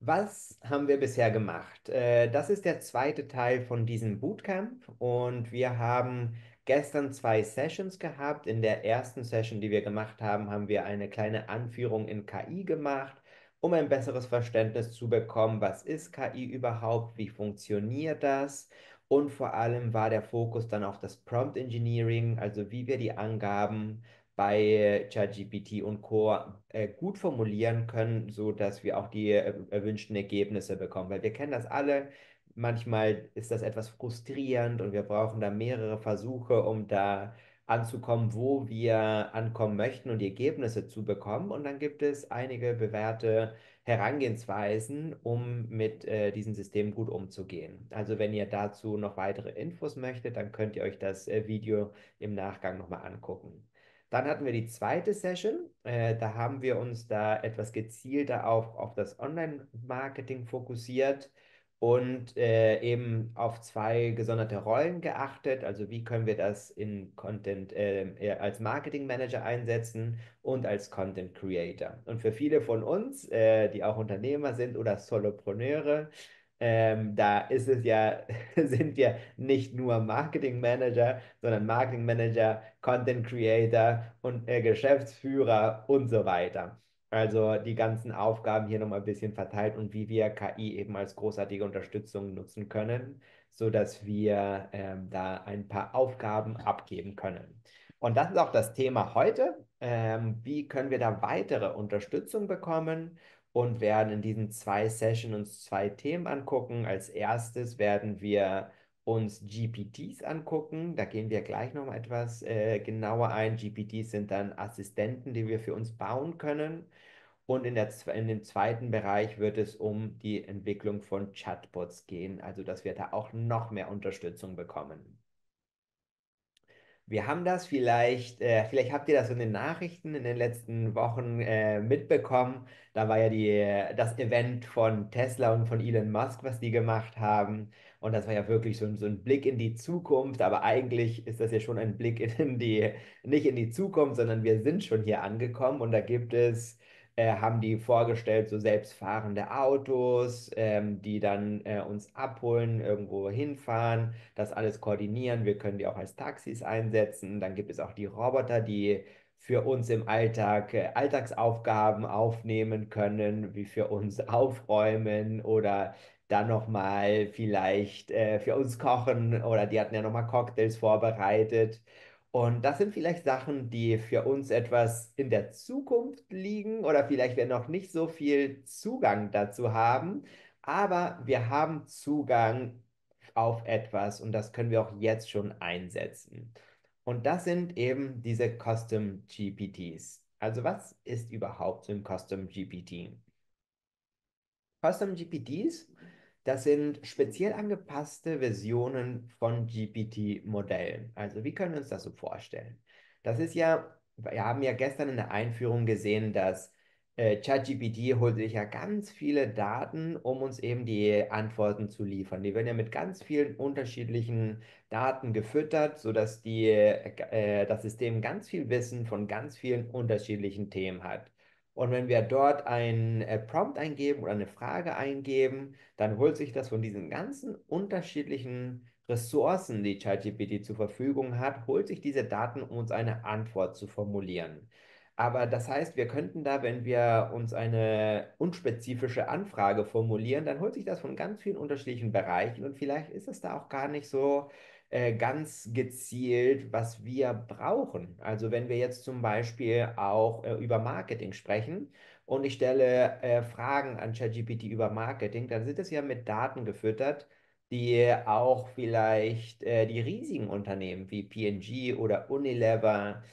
Was haben wir bisher gemacht? Das ist der zweite Teil von diesem Bootcamp und wir haben gestern zwei Sessions gehabt. In der ersten Session, die wir gemacht haben, haben wir eine kleine Anführung in KI gemacht, um ein besseres Verständnis zu bekommen, was ist KI überhaupt, wie funktioniert das, und vor allem war der Fokus dann auf das Prompt Engineering, also wie wir die Angaben bei ChatGPT und Co. Gut formulieren können, so dass wir auch die erwünschten Ergebnisse bekommen. Weil wir kennen das alle. Manchmal ist das etwas frustrierend und wir brauchen da mehrere Versuche, um da anzukommen, wo wir ankommen möchten und die Ergebnisse zu bekommen. Und dann gibt es einige bewährte Herangehensweisen, um mit diesem System gut umzugehen. Also wenn ihr dazu noch weitere Infos möchtet, dann könnt ihr euch das Video im Nachgang nochmal angucken. Dann hatten wir die zweite Session. Da haben wir uns da etwas gezielter auf das Online-Marketing fokussiert und eben auf zwei gesonderte Rollen geachtet. Also wie können wir das in Content als Marketing Manager einsetzen und als Content Creator. Und für viele von uns, die auch Unternehmer sind oder Solopreneure, da ist es ja, sind wir nicht nur Marketing Manager, sondern Marketing Manager, Content Creator und Geschäftsführer und so weiter. Also die ganzen Aufgaben hier nochmal ein bisschen verteilt und wie wir KI eben als großartige Unterstützung nutzen können, sodass wir da ein paar Aufgaben abgeben können. Und das ist auch das Thema heute. Wie können wir da weitere Unterstützung bekommen? Und werden in diesen zwei Sessions uns zwei Themen angucken. Als erstes werden wir uns GPTs angucken. Da gehen wir gleich noch mal etwas genauer ein. GPTs sind dann Assistenten, die wir für uns bauen können. Und in dem zweiten Bereich wird es um die Entwicklung von Chatbots gehen, also dass wir da auch noch mehr Unterstützung bekommen. Wir haben das vielleicht habt ihr das in den Nachrichten in den letzten Wochen mitbekommen. Da war ja das Event von Tesla und von Elon Musk, was die gemacht haben. Und das war ja wirklich so ein Blick in die Zukunft. Aber eigentlich ist das ja schon ein Blick nicht in die Zukunft, sondern wir sind schon hier angekommen. Und da haben die vorgestellt, so selbstfahrende Autos, die dann uns abholen, irgendwo hinfahren, das alles koordinieren. Wir können die auch als Taxis einsetzen. Dann gibt es auch die Roboter, die für uns im Alltag Alltagsaufgaben aufnehmen können, wie für uns aufräumen oder dann nochmal vielleicht für uns kochen oder die hatten ja nochmal Cocktails vorbereitet. Und das sind vielleicht Sachen, die für uns etwas in der Zukunft liegen oder vielleicht wir noch nicht so viel Zugang dazu haben, aber wir haben Zugang auf etwas und das können wir auch jetzt schon einsetzen. Und das sind eben diese Custom GPTs. Also was ist überhaupt so ein Custom GPT? Custom GPTs, das sind speziell angepasste Versionen von GPT-Modellen. Also wie können wir uns das so vorstellen? Das ist ja, wir haben ja gestern in der Einführung gesehen, dass ChatGPT holt sich ja ganz viele Daten, um uns eben die Antworten zu liefern. Die werden ja mit ganz vielen unterschiedlichen Daten gefüttert, sodass das System ganz viel Wissen von ganz vielen unterschiedlichen Themen hat. Und wenn wir dort ein Prompt eingeben oder eine Frage eingeben, dann holt sich das von diesen ganzen unterschiedlichen Ressourcen, die ChatGPT zur Verfügung hat, holt sich diese Daten, um uns eine Antwort zu formulieren. Aber das heißt, wir könnten da, wenn wir uns eine unspezifische Anfrage formulieren, dann holt sich das von ganz vielen unterschiedlichen Bereichen und vielleicht ist es da auch gar nicht so ganz gezielt, was wir brauchen. Also wenn wir jetzt zum Beispiel auch über Marketing sprechen und ich stelle Fragen an ChatGPT über Marketing, dann sind es ja mit Daten gefüttert, die auch vielleicht die riesigen Unternehmen wie P&G oder Unilever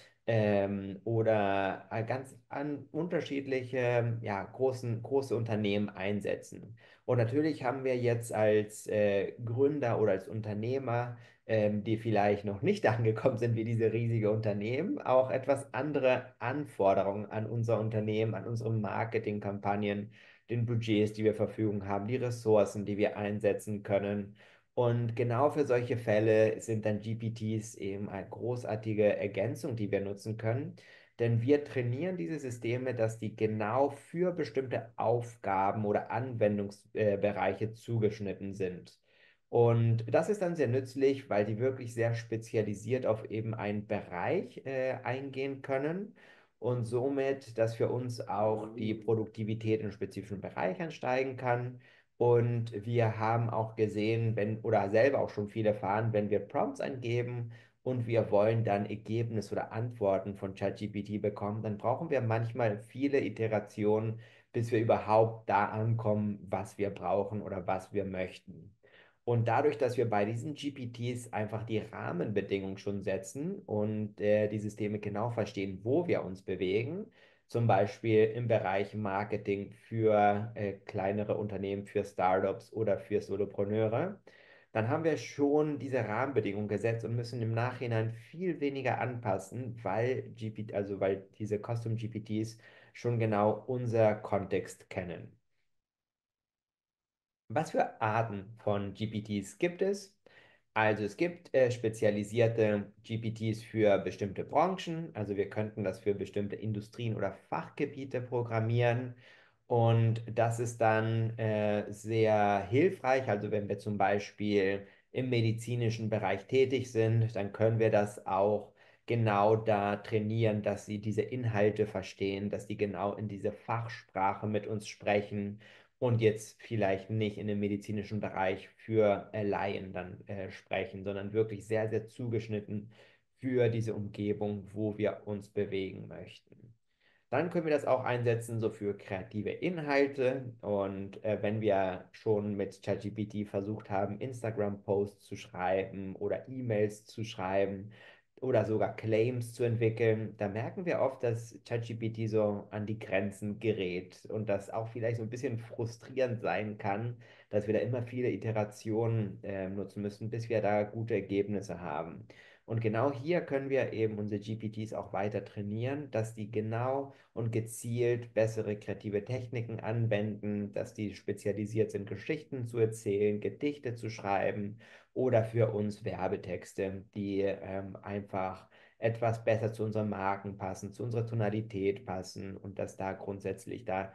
oder ganz unterschiedliche, ja, große Unternehmen einsetzen. Und natürlich haben wir jetzt als Gründer oder als Unternehmer, die vielleicht noch nicht angekommen sind wie diese riesige Unternehmen, auch etwas andere Anforderungen an unser Unternehmen, an unsere Marketingkampagnen, den Budgets, die wir zur Verfügung haben, die Ressourcen, die wir einsetzen können. Und genau für solche Fälle sind dann GPTs eben eine großartige Ergänzung, die wir nutzen können. denn wir trainieren diese Systeme, dass die genau für bestimmte Aufgaben oder Anwendungsbereiche zugeschnitten sind. Und das ist dann sehr nützlich, weil die wirklich sehr spezialisiert auf eben einen Bereich eingehen können und somit, dass für uns auch die Produktivität in spezifischen Bereich ansteigen kann. Und wir haben auch gesehen, wenn oder selber auch schon viel erfahren, wenn wir Prompts eingeben und wir wollen dann Ergebnisse oder Antworten von ChatGPT bekommen, dann brauchen wir manchmal viele Iterationen, bis wir überhaupt da ankommen, was wir brauchen oder was wir möchten. Und dadurch, dass wir bei diesen GPTs einfach die Rahmenbedingungen schon setzen und die Systeme genau verstehen, wo wir uns bewegen, zum Beispiel im Bereich Marketing für kleinere Unternehmen, für Startups oder für Solopreneure, dann haben wir schon diese Rahmenbedingungen gesetzt und müssen im Nachhinein viel weniger anpassen, weil diese Custom GPTs schon genau unser Kontext kennen. Was für Arten von GPTs gibt es? Also es gibt spezialisierte GPTs für bestimmte Branchen. Also wir könnten das für bestimmte Industrien oder Fachgebiete programmieren. Und das ist dann sehr hilfreich. Also wenn wir zum Beispiel im medizinischen Bereich tätig sind, dann können wir das auch genau da trainieren, dass sie diese Inhalte verstehen, dass die genau in diese Fachsprache mit uns sprechen und jetzt vielleicht nicht in dem medizinischen Bereich für Laien dann sprechen, sondern wirklich sehr, sehr zugeschnitten für diese Umgebung, wo wir uns bewegen möchten. Dann können wir das auch einsetzen, so für kreative Inhalte. Und wenn wir schon mit ChatGPT versucht haben, Instagram-Posts zu schreiben oder E-Mails zu schreiben oder sogar Claims zu entwickeln, da merken wir oft, dass ChatGPT so an die Grenzen gerät und das auch vielleicht so ein bisschen frustrierend sein kann, dass wir da immer viele Iterationen nutzen müssen, bis wir da gute Ergebnisse haben. Und genau hier können wir eben unsere GPTs auch weiter trainieren, dass die genau und gezielt bessere kreative Techniken anwenden, dass die spezialisiert sind, Geschichten zu erzählen, Gedichte zu schreiben oder für uns Werbetexte, die einfach etwas besser zu unseren Marken passen, zu unserer Tonalität passen und dass da grundsätzlich da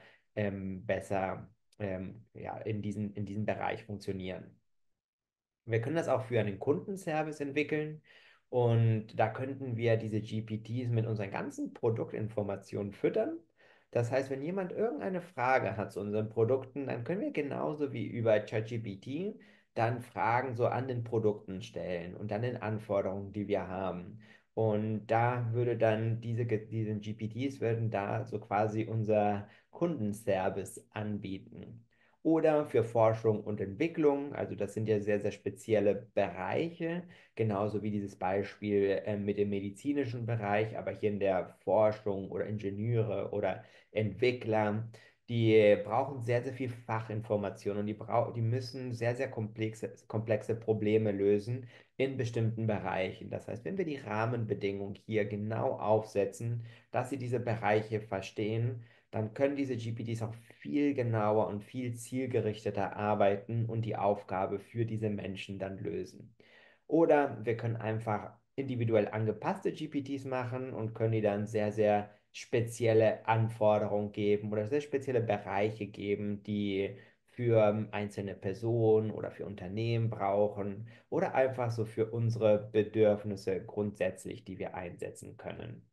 besser ja, in diesem Bereich funktionieren. Wir können das auch für einen Kundenservice entwickeln und da könnten wir diese GPTs mit unseren ganzen Produktinformationen füttern. Das heißt, wenn jemand irgendeine Frage hat zu unseren Produkten, dann können wir genauso wie über ChatGPT dann Fragen so an den Produkten stellen und an den Anforderungen, die wir haben. Und da würde dann diese GPTs würden da so quasi unser Kundenservice anbieten oder für Forschung und Entwicklung. Also das sind ja sehr, sehr spezielle Bereiche, genauso wie dieses Beispiel mit dem medizinischen Bereich, aber hier in der Forschung oder Ingenieure oder Entwickler. Die brauchen sehr, sehr viel Fachinformation und die müssen sehr, sehr komplexe Probleme lösen in bestimmten Bereichen. Das heißt, wenn wir die Rahmenbedingungen hier genau aufsetzen, dass sie diese Bereiche verstehen, dann können diese GPTs auch viel genauer und viel zielgerichteter arbeiten und die Aufgabe für diese Menschen dann lösen. Oder wir können einfach individuell angepasste GPTs machen und können die dann sehr, sehr spezielle Anforderungen geben oder sehr spezielle Bereiche geben, die für einzelne Personen oder für Unternehmen brauchen oder einfach so für unsere Bedürfnisse grundsätzlich, die wir einsetzen können.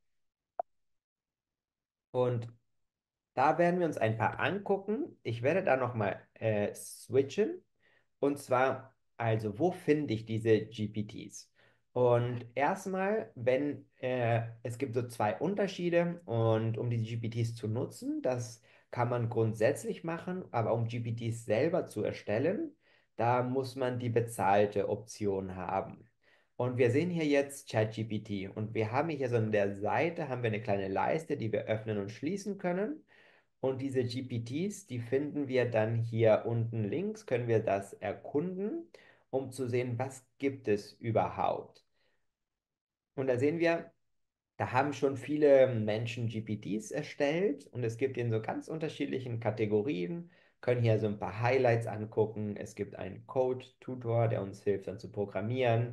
Und da werden wir uns ein paar angucken. Ich werde da nochmal switchen. Und zwar, also, wo finde ich diese GPTs? Und erstmal, es gibt so zwei Unterschiede und um die GPTs zu nutzen, das kann man grundsätzlich machen, aber um GPTs selber zu erstellen, da muss man die bezahlte Option haben. Und wir sehen hier jetzt ChatGPT und wir haben hier so an der Seite haben wir eine kleine Leiste, die wir öffnen und schließen können. Und diese GPTs, die finden wir dann hier unten links, können wir das erkunden, um zu sehen, was gibt es überhaupt. Und da sehen wir, da haben schon viele Menschen GPTs erstellt und es gibt in so ganz unterschiedlichen Kategorien, können hier so ein paar Highlights angucken. Es gibt einen Code-Tutor, der uns hilft dann zu programmieren.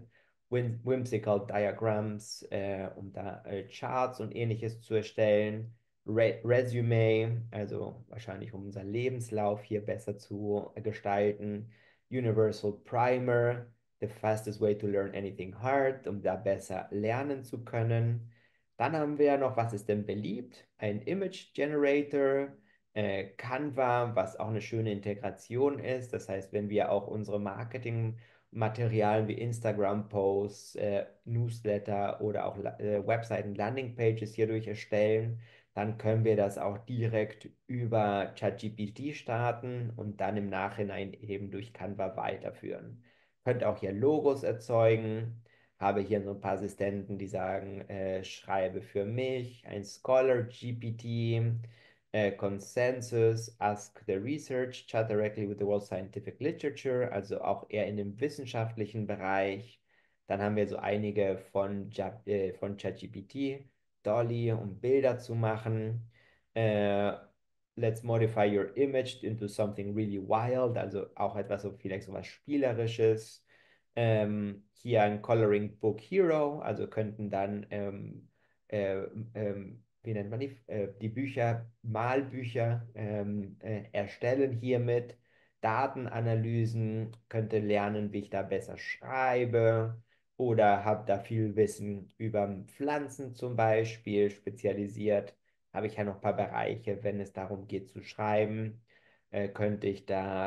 Whimsical Diagrams, um da Charts und ähnliches zu erstellen. Resume, also wahrscheinlich um unseren Lebenslauf hier besser zu gestalten. Universal Primer, the fastest way to learn anything hard, um da besser lernen zu können. Dann haben wir noch, was ist denn beliebt? Ein Image Generator, Canva, was auch eine schöne Integration ist. Das heißt, wenn wir auch unsere Marketingmaterialien wie Instagram-Posts, Newsletter oder auch Webseiten, Landingpages hierdurch erstellen, dann können wir das auch direkt über ChatGPT starten und dann im Nachhinein eben durch Canva weiterführen. Könnt auch hier Logos erzeugen. Habe hier so ein paar Assistenten, die sagen, schreibe für mich, ein Scholar GPT, Consensus, Ask the Research, Chat directly with the world scientific literature, also auch eher in dem wissenschaftlichen Bereich. Dann haben wir so einige von ChatGPT, Dolly, um Bilder zu machen. Äh, Let's modify your image into something really wild, also auch etwas so vielleicht so was Spielerisches. Hier ein Coloring Book Hero, also könnten dann äh, wie nennt man die Bücher, Malbücher erstellen hiermit, Datenanalysen, könnte lernen, wie ich da besser schreibe oder habe da viel Wissen über Pflanzen zum Beispiel spezialisiert. Habe ich ja noch ein paar Bereiche, wenn es darum geht zu schreiben, könnte ich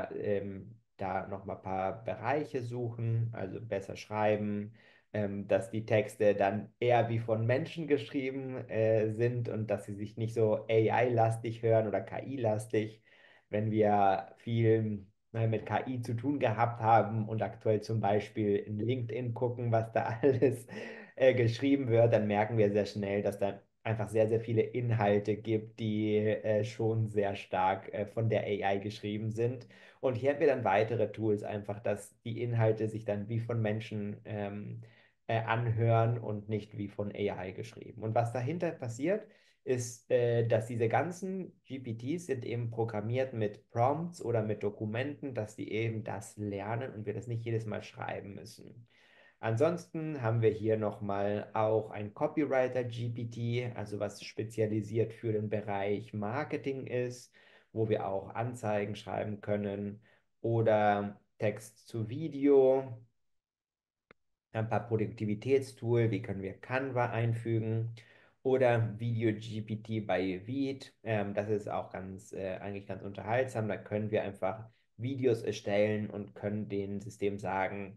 da noch mal ein paar Bereiche suchen, also besser schreiben, dass die Texte dann eher wie von Menschen geschrieben sind und dass sie sich nicht so AI-lastig hören oder KI-lastig, wenn wir viel mit KI zu tun gehabt haben und aktuell zum Beispiel in LinkedIn gucken, was da alles geschrieben wird, dann merken wir sehr schnell, dass da einfach sehr, sehr viele Inhalte gibt, die schon sehr stark von der AI geschrieben sind. Und hier haben wir dann weitere Tools, einfach, dass die Inhalte sich dann wie von Menschen anhören und nicht wie von AI geschrieben. Und was dahinter passiert, ist, dass diese ganzen GPTs sind eben programmiert mit Prompts oder mit Dokumenten, dass die eben das lernen und wir das nicht jedes Mal schreiben müssen. Ansonsten haben wir hier nochmal auch ein Copywriter-GPT, also was spezialisiert für den Bereich Marketing ist, wo wir auch Anzeigen schreiben können oder Text zu Video, ein paar Produktivitätstools, wie können wir Canva einfügen oder Video GPT bei Veed. Das ist auch eigentlich ganz unterhaltsam. Da können wir einfach Videos erstellen und können dem System sagen,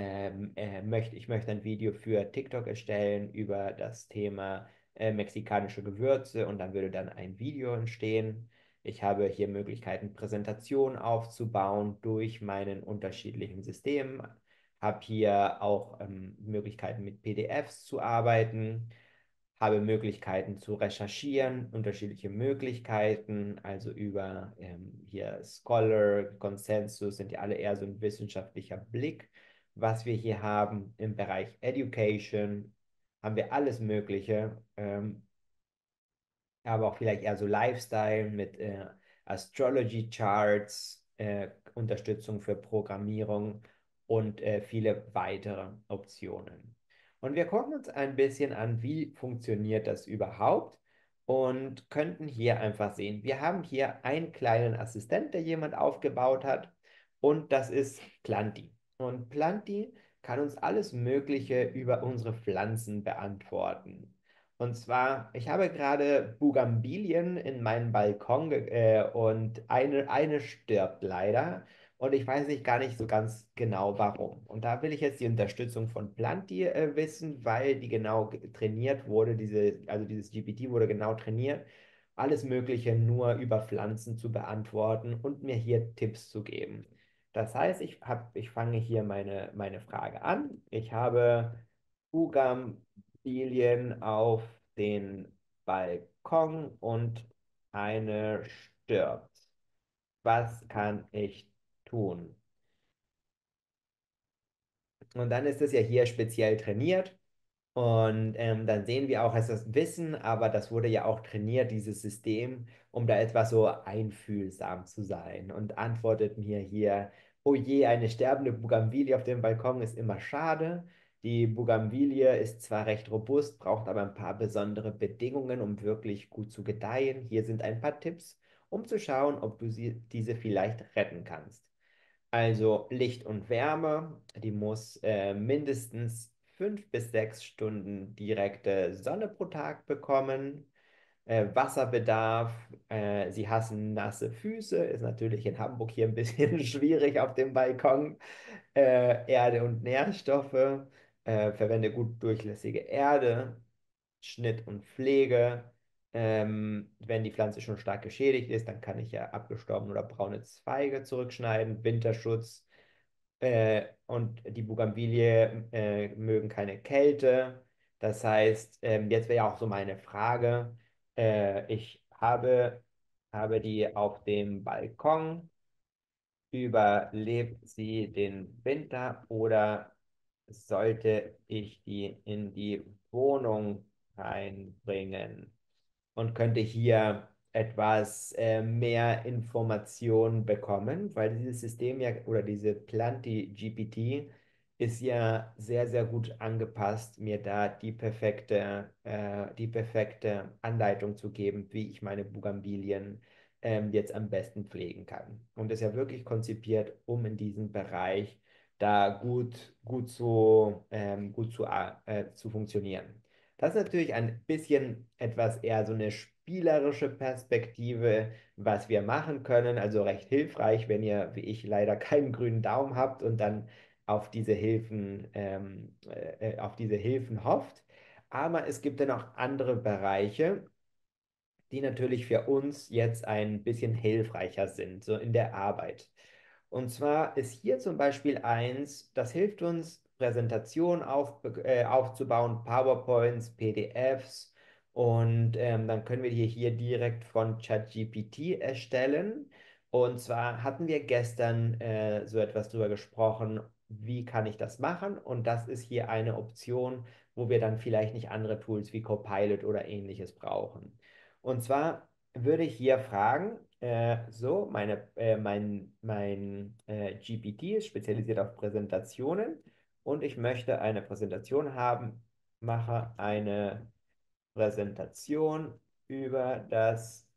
ich möchte ein Video für TikTok erstellen über das Thema mexikanische Gewürze und dann würde dann ein Video entstehen. Ich habe hier Möglichkeiten, Präsentationen aufzubauen durch meinen unterschiedlichen Systemen, habe hier auch Möglichkeiten mit PDFs zu arbeiten, habe Möglichkeiten zu recherchieren, unterschiedliche Möglichkeiten, also über hier Scholar, Consensus sind ja alle eher so ein wissenschaftlicher Blick. Was wir hier haben im Bereich Education, haben wir alles Mögliche. Aber auch vielleicht eher so Lifestyle mit Astrology Charts, Unterstützung für Programmierung und viele weitere Optionen. Und wir gucken uns ein bisschen an, wie funktioniert das überhaupt und könnten hier einfach sehen, wir haben hier einen kleinen Assistent, der jemand aufgebaut hat und das ist Planti. Und Planti kann uns alles Mögliche über unsere Pflanzen beantworten. Und zwar, ich habe gerade Bugambilien in meinem Balkon und eine stirbt leider. Und ich weiß nicht gar nicht so ganz genau warum. Und da will ich jetzt die Unterstützung von Planti wissen, weil die genau trainiert wurde, also dieses GPT wurde genau trainiert, alles Mögliche nur über Pflanzen zu beantworten und mir hier Tipps zu geben. Das heißt, ich fange hier meine Frage an. Ich habe Bugambilien auf den Balkon und eine stirbt. Was kann ich tun? Und dann ist es ja hier speziell trainiert. Und dann sehen wir auch, es ist Wissen, aber das wurde ja auch trainiert, dieses System, um da etwas so einfühlsam zu sein. Und antwortet mir hier, oh je, eine sterbende Bugambilie auf dem Balkon ist immer schade. Die Bougainvilie ist zwar recht robust, braucht aber ein paar besondere Bedingungen, um wirklich gut zu gedeihen. Hier sind ein paar Tipps, um zu schauen, ob du diese vielleicht retten kannst. Also Licht und Wärme, die muss mindestens 5 bis 6 Stunden direkte Sonne pro Tag bekommen. Wasserbedarf, sie hassen nasse Füße, ist natürlich in Hamburg hier ein bisschen schwierig auf dem Balkon. Erde und Nährstoffe, verwende gut durchlässige Erde, Schnitt und Pflege. Wenn die Pflanze schon stark geschädigt ist, dann kann ich ja abgestorbene oder braune Zweige zurückschneiden, Winterschutz. Und die Bougainvilie mögen keine Kälte. Das heißt, jetzt wäre ja auch so meine Frage, habe die auf dem Balkon. Überlebt sie den Winter oder sollte ich die in die Wohnung reinbringen? Und könnte hier etwas mehr Informationen bekommen, weil dieses System ja oder diese Planty-GPT ist ja sehr, sehr gut angepasst, mir da die perfekte Anleitung zu geben, wie ich meine Bugambilien jetzt am besten pflegen kann. Und ist ja wirklich konzipiert, um in diesem Bereich da zu funktionieren. Das ist natürlich ein bisschen etwas eher so eine spielerische Perspektive, was wir machen können. Also recht hilfreich, wenn ihr, wie ich, leider keinen grünen Daumen habt und dann auf diese Hilfen hofft. Aber es gibt dann auch andere Bereiche, die natürlich für uns jetzt ein bisschen hilfreicher sind, so in der Arbeit. Und zwar ist hier zum Beispiel eins, das hilft uns, Präsentationen aufzubauen, PowerPoints, PDFs. Und dann können wir hier direkt von ChatGPT erstellen. Und zwar hatten wir gestern so etwas drüber gesprochen, wie kann ich das machen? Und das ist hier eine Option, wo wir dann vielleicht nicht andere Tools wie Copilot oder ähnliches brauchen. Und zwar würde ich hier fragen, mein GPT ist spezialisiert auf Präsentationen und ich möchte eine Präsentation haben, mache eine Präsentation über das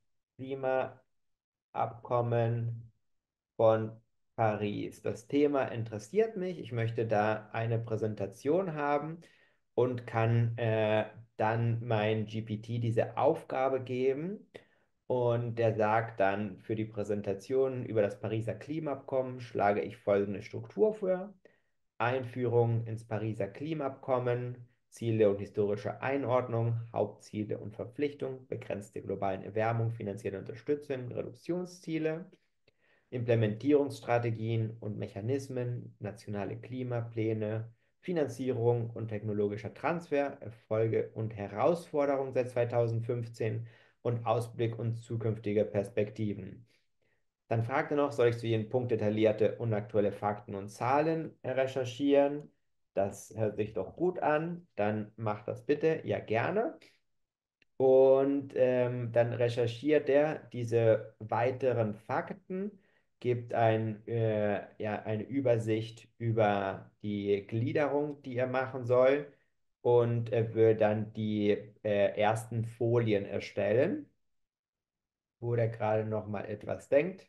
Klimaabkommen von Paris. Das Thema interessiert mich. Ich möchte da eine Präsentation haben und kann dann mein GPT diese Aufgabe geben. Und der sagt dann, für die Präsentation über das Pariser Klimaabkommen schlage ich folgende Struktur vor. Einführung ins Pariser Klimaabkommen, Ziele und historische Einordnung, Hauptziele und Verpflichtung, begrenzte globalen Erwärmung, finanzielle Unterstützung, Reduktionsziele. Implementierungsstrategien und Mechanismen, nationale Klimapläne, Finanzierung und technologischer Transfer, Erfolge und Herausforderungen seit 2015 und Ausblick und zukünftige Perspektiven. Dann fragt er noch, soll ich zu jedem Punkt detaillierte und aktuelle Fakten und Zahlen recherchieren? Das hört sich doch gut an. Dann macht das bitte. Ja, gerne. Und dann recherchiert er diese weiteren Fakten, gibt ja, eine Übersicht über die Gliederung, die er machen soll. Und er wird dann die ersten Folien erstellen, wo er gerade noch mal etwas denkt.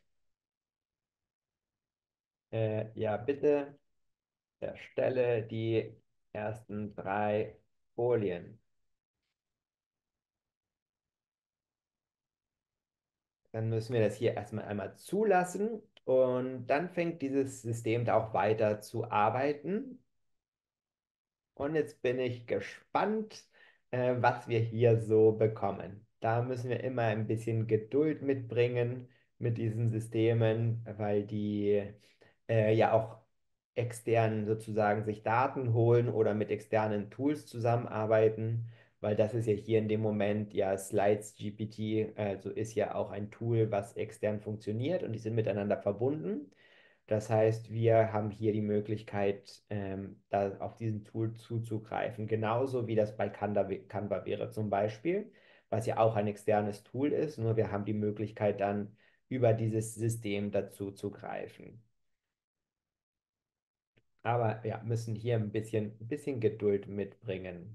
Ja, bitte erstelle die ersten 3 Folien. Dann müssen wir das hier erstmal einmal zulassen und dann fängt dieses System da auch weiter zu arbeiten. Und jetzt bin ich gespannt, was wir hier so bekommen. Da müssen wir immer ein bisschen Geduld mitbringen mit diesen Systemen, weil die ja auch extern sozusagen sich Daten holen oder mit externen Tools zusammenarbeiten, weil das ist ja hier in dem Moment ja Slides GPT, also ist ja auch ein Tool, was extern funktioniert und die sind miteinander verbunden. Das heißt, wir haben hier die Möglichkeit, da auf diesen Tool zuzugreifen. Genauso wie das bei Canva wäre zum Beispiel, was ja auch ein externes Tool ist, nur wir haben die Möglichkeit dann über dieses System dazu zu greifen. Aber ja, müssen hier ein bisschen Geduld mitbringen.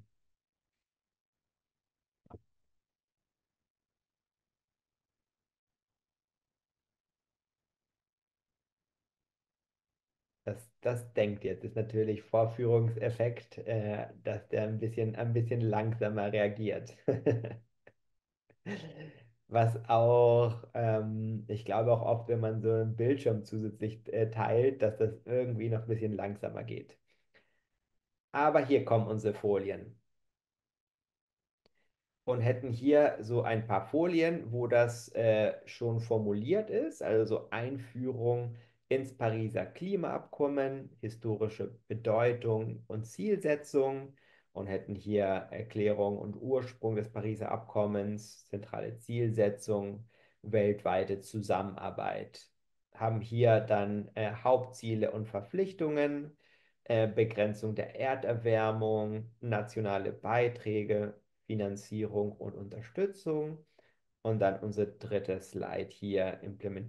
Das denkt jetzt, ist natürlich Vorführungseffekt, dass der ein bisschen langsamer reagiert. Was auch, ich glaube auch oft, wenn man so einen Bildschirm zusätzlich teilt, dass das irgendwie noch ein bisschen langsamer geht. Aber hier kommen unsere Folien und hätten hier so ein paar Folien, wo das schon formuliert ist, also so Einführung ins Pariser Klimaabkommen, historische Bedeutung und Zielsetzung und hätten hier Erklärung und Ursprung des Pariser Abkommens, zentrale Zielsetzung, weltweite Zusammenarbeit. Haben hier dann Hauptziele und Verpflichtungen, Begrenzung der Erderwärmung, nationale Beiträge, Finanzierung und Unterstützung. Und dann unser drittes Slide hier,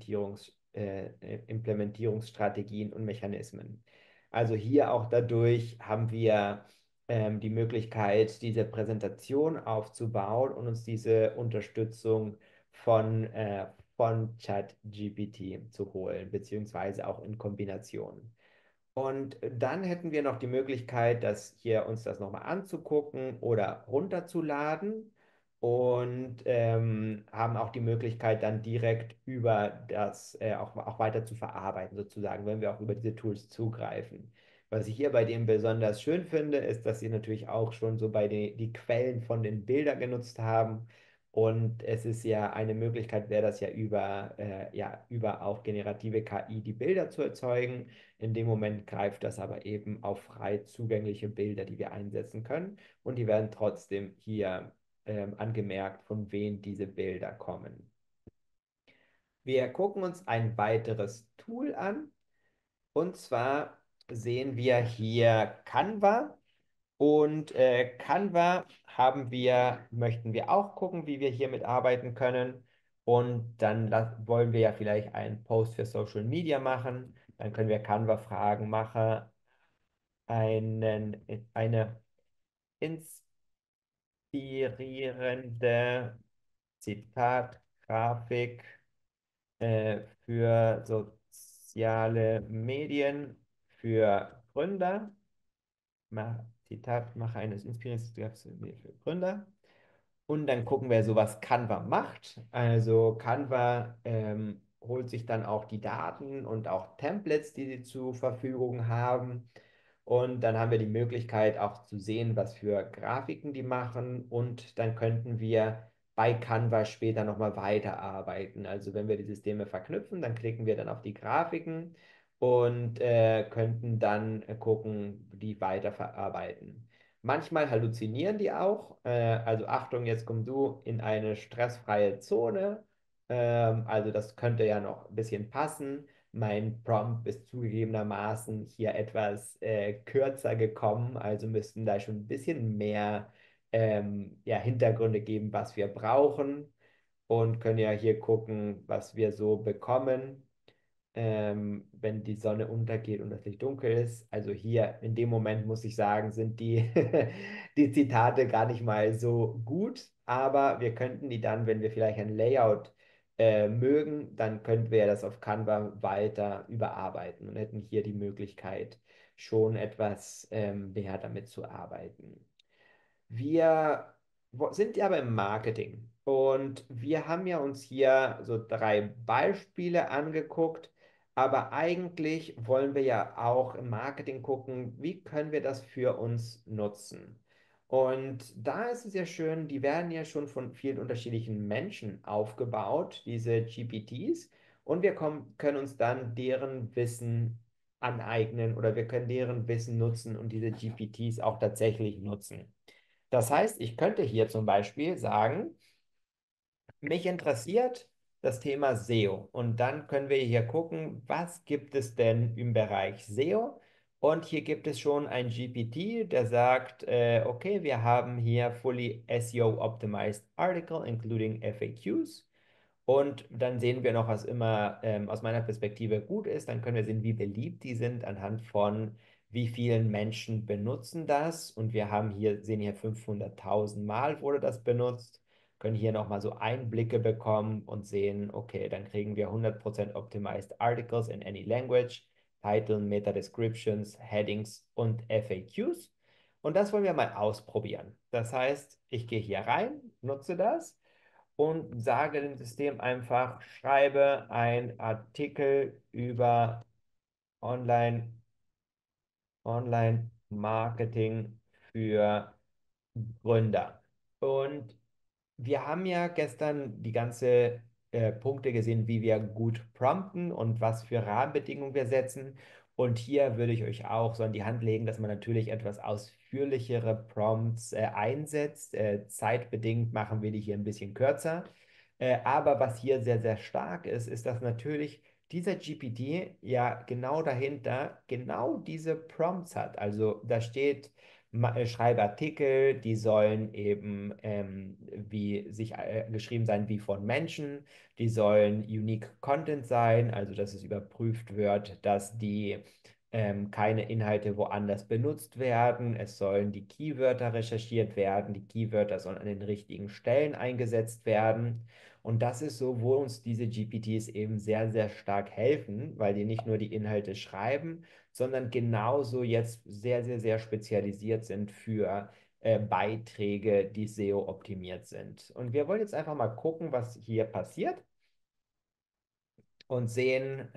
Implementierungsstrategien und Mechanismen. Also hier auch dadurch haben wir die Möglichkeit, diese Präsentation aufzubauen und uns diese Unterstützung von ChatGPT zu holen, beziehungsweise auch in Kombination. Und dann hätten wir noch die Möglichkeit, uns das nochmal anzugucken oder runterzuladen und haben auch die Möglichkeit, dann direkt über das auch weiter zu verarbeiten, sozusagen, wenn wir auch über diese Tools zugreifen. Was ich hier bei dem besonders schön finde, ist, dass sie natürlich auch schon so die Quellen von den Bildern genutzt haben. Und es ist ja eine Möglichkeit, wäre das ja über auch generative KI die Bilder zu erzeugen. In dem Moment greift das aber eben auf frei zugängliche Bilder, die wir einsetzen können. Und die werden trotzdem hier angemerkt, von wem diese Bilder kommen. Wir gucken uns ein weiteres Tool an. Und zwar sehen wir hier Canva. Und Canva möchten wir auch gucken, wie wir hiermit arbeiten können. Und dann wollen wir ja vielleicht einen Post für Social Media machen. Dann können wir Canva fragen, mache eine inspirierende Zitatgrafik für soziale Medien für Gründer. Mache eine inspirierende Zitatgrafik für Gründer. Und dann gucken wir so, was Canva macht. Also Canva holt sich dann auch die Daten und auch Templates, die sie zur Verfügung haben. Und dann haben wir die Möglichkeit auch zu sehen, was für Grafiken die machen. Und dann könnten wir bei Canva später nochmal weiterarbeiten. Also wenn wir die Systeme verknüpfen, dann klicken wir dann auf die Grafiken und könnten dann gucken, die weiterverarbeiten. Manchmal halluzinieren die auch. Also Achtung, jetzt kommst du in eine stressfreie Zone. Also das könnte ja noch ein bisschen passen. Mein Prompt ist zugegebenermaßen hier etwas kürzer gekommen, also müssten da schon ein bisschen mehr ja, Hintergründe geben, was wir brauchen und können ja hier gucken, was wir so bekommen, wenn die Sonne untergeht und das Licht dunkel ist. Also hier in dem Moment muss ich sagen, sind die Zitate gar nicht mal so gut, aber wir könnten die dann, wenn wir vielleicht ein Layout mögen, dann könnten wir das auf Canva weiter überarbeiten und hätten hier die Möglichkeit, schon etwas mehr damit zu arbeiten. Wir sind ja aber im Marketing und wir haben ja uns hier so drei Beispiele angeguckt, aber eigentlich wollen wir ja auch im Marketing gucken, wie können wir das für uns nutzen. Und da ist es ja schön, die werden ja schon von vielen unterschiedlichen Menschen aufgebaut, diese GPTs, und können uns dann deren Wissen aneignen oder wir können deren Wissen nutzen und diese GPTs auch tatsächlich nutzen. Das heißt, ich könnte hier zum Beispiel sagen, mich interessiert das Thema SEO. Und dann können wir hier gucken, was gibt es denn im Bereich SEO? Und hier gibt es schon ein GPT, der sagt, okay, wir haben hier fully SEO optimized article, including FAQs. Und dann sehen wir noch, was immer aus meiner Perspektive gut ist. Dann können wir sehen, wie beliebt die sind anhand von wie vielen Menschen benutzen das. Und wir haben hier, sehen hier 500.000 Mal wurde das benutzt, können hier nochmal so Einblicke bekommen und sehen, okay, dann kriegen wir 100% Optimized Articles in any language, Title, Meta Descriptions, Headings und FAQs. Und das wollen wir mal ausprobieren. Das heißt, ich gehe hier rein, nutze das und sage dem System einfach, schreibe einen Artikel über Online, Online-Marketing für Gründer. Und wir haben ja gestern die ganze Punkte gesehen, wie wir gut prompten und was für Rahmenbedingungen wir setzen. Und hier würde ich euch auch so an die Hand legen, dass man natürlich etwas ausführlichere Prompts einsetzt. Zeitbedingt machen wir die hier ein bisschen kürzer. Aber was hier sehr, sehr stark ist, ist, dass natürlich dieser GPT ja genau dahinter genau diese Prompts hat. Also da steht, schreibe Artikel, die sollen eben geschrieben sein wie von Menschen, die sollen unique Content sein, also dass es überprüft wird, dass die keine Inhalte woanders benutzt werden. Es sollen die Keywörter recherchiert werden, die Keywörter sollen an den richtigen Stellen eingesetzt werden. Und das ist so, wo uns diese GPTs eben sehr, sehr stark helfen, weil die nicht nur die Inhalte schreiben, sondern genauso jetzt sehr, sehr, sehr spezialisiert sind für Beiträge, die SEO-optimiert sind. Und wir wollen jetzt einfach mal gucken, was hier passiert und sehen,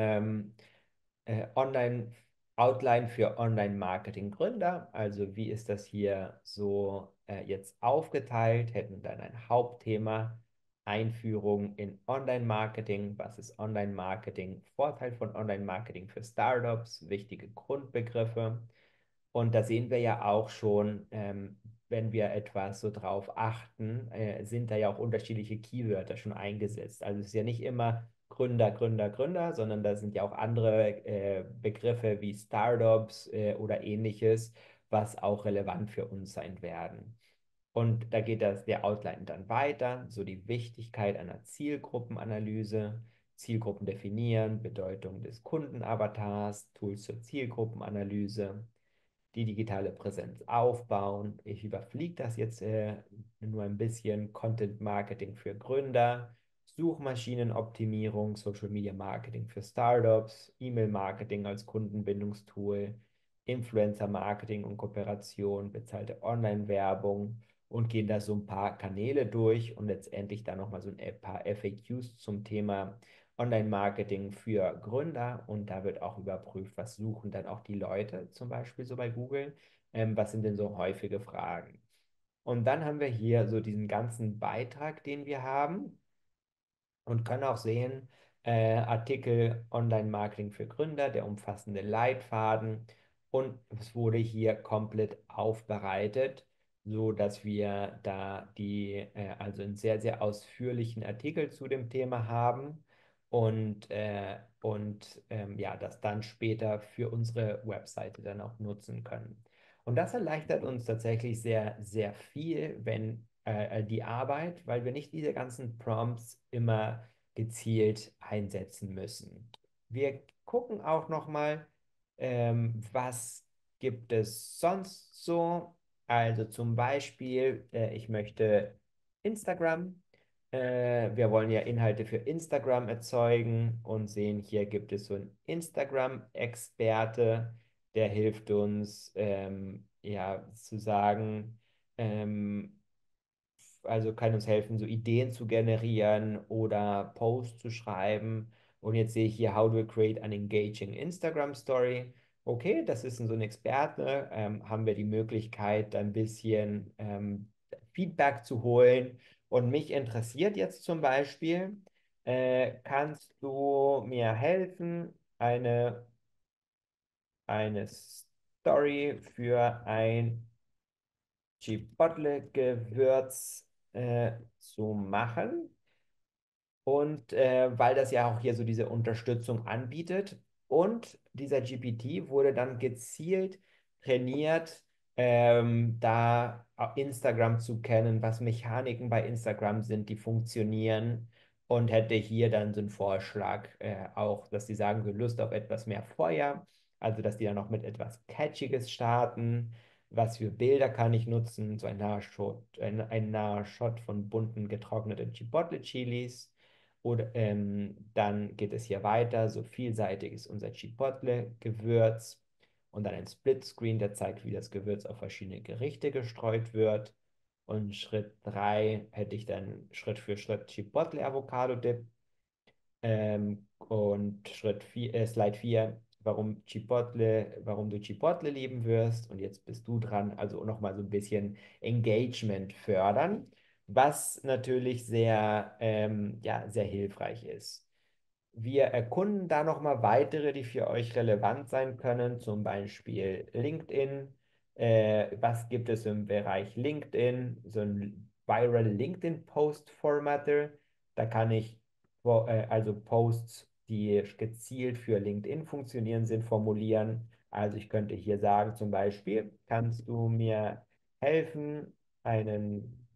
Online Outline für Online-Marketing-Gründer. Also wie ist das hier so jetzt aufgeteilt? Hätten dann ein Hauptthema, Einführung in Online-Marketing. Was ist Online-Marketing? Vorteil von Online-Marketing für Startups, wichtige Grundbegriffe. Und da sehen wir ja auch schon, wenn wir etwas so drauf achten, sind da ja auch unterschiedliche Keywörter schon eingesetzt. Also es ist ja nicht immer Gründer, Gründer, Gründer, sondern da sind ja auch andere Begriffe wie Startups oder ähnliches, was auch relevant für uns sein werden. Und da geht der Outline dann weiter, so die Wichtigkeit einer Zielgruppenanalyse, Zielgruppen definieren, Bedeutung des Kundenavatars, Tools zur Zielgruppenanalyse, die digitale Präsenz aufbauen. Ich überfliege das jetzt nur ein bisschen. Content Marketing für Gründer, Suchmaschinenoptimierung, Social Media Marketing für Startups, E-Mail Marketing als Kundenbindungstool, Influencer Marketing und Kooperation, bezahlte Online-Werbung und gehen da so ein paar Kanäle durch und letztendlich dann nochmal so ein paar FAQs zum Thema Online-Marketing für Gründer und da wird auch überprüft, was suchen dann auch die Leute, zum Beispiel so bei Google, was sind denn so häufige Fragen. Und dann haben wir hier so diesen ganzen Beitrag, den wir haben und können auch sehen, Artikel Online-Marketing für Gründer, der umfassende Leitfaden und es wurde hier komplett aufbereitet, so dass wir da also einen sehr, sehr ausführlichen Artikel zu dem Thema haben und ja, das dann später für unsere Webseite dann auch nutzen können. Und das erleichtert uns tatsächlich sehr, sehr viel, wenn die Arbeit, weil wir nicht diese ganzen Prompts immer gezielt einsetzen müssen. Wir gucken auch nochmal, was gibt es sonst so. Also zum Beispiel, ich möchte Instagram. Wir wollen ja Inhalte für Instagram erzeugen und sehen, hier gibt es so einen Instagram-Experte, der hilft uns, ja, zu sagen, also kann uns helfen, so Ideen zu generieren oder Posts zu schreiben. Und jetzt sehe ich hier, how to create an engaging Instagram Story. Okay, das ist so ein Experte. Haben wir die Möglichkeit, ein bisschen Feedback zu holen. Und mich interessiert jetzt zum Beispiel, kannst du mir helfen, eine Story für ein Chipotle-Gewürz zu machen. Und weil das ja auch hier so diese Unterstützung anbietet. Und dieser GPT wurde dann gezielt trainiert, da Instagram zu kennen, was Mechaniken bei Instagram sind, die funktionieren. Und hätte hier dann so einen Vorschlag auch, dass sie sagen, so Lust auf etwas mehr Feuer. Also, dass die dann noch mit etwas Catchiges starten. Was für Bilder kann ich nutzen? So ein naher Shot von bunten getrockneten Chipotle Chilis. Oder dann geht es hier weiter. So vielseitig ist unser Chipotle-Gewürz. Und dann ein Splitscreen, der zeigt, wie das Gewürz auf verschiedene Gerichte gestreut wird. Und Schritt 3 hätte ich dann Schritt für Schritt Chipotle Avocado Dip. Und Slide 4, warum du Chipotle lieben wirst. Und jetzt bist du dran, also nochmal so ein bisschen Engagement fördern, was natürlich ja, sehr hilfreich ist. Wir erkunden da nochmal weitere, die für euch relevant sein können, zum Beispiel LinkedIn. Was gibt es im Bereich LinkedIn? So ein Viral LinkedIn Post Formatter. Da kann ich also Posts, die gezielt für LinkedIn funktionieren, sind, formulieren. Also ich könnte hier sagen, zum Beispiel, kannst du mir helfen, einen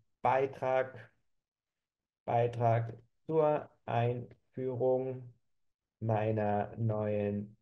Beitrag zur Einführung meiner neuen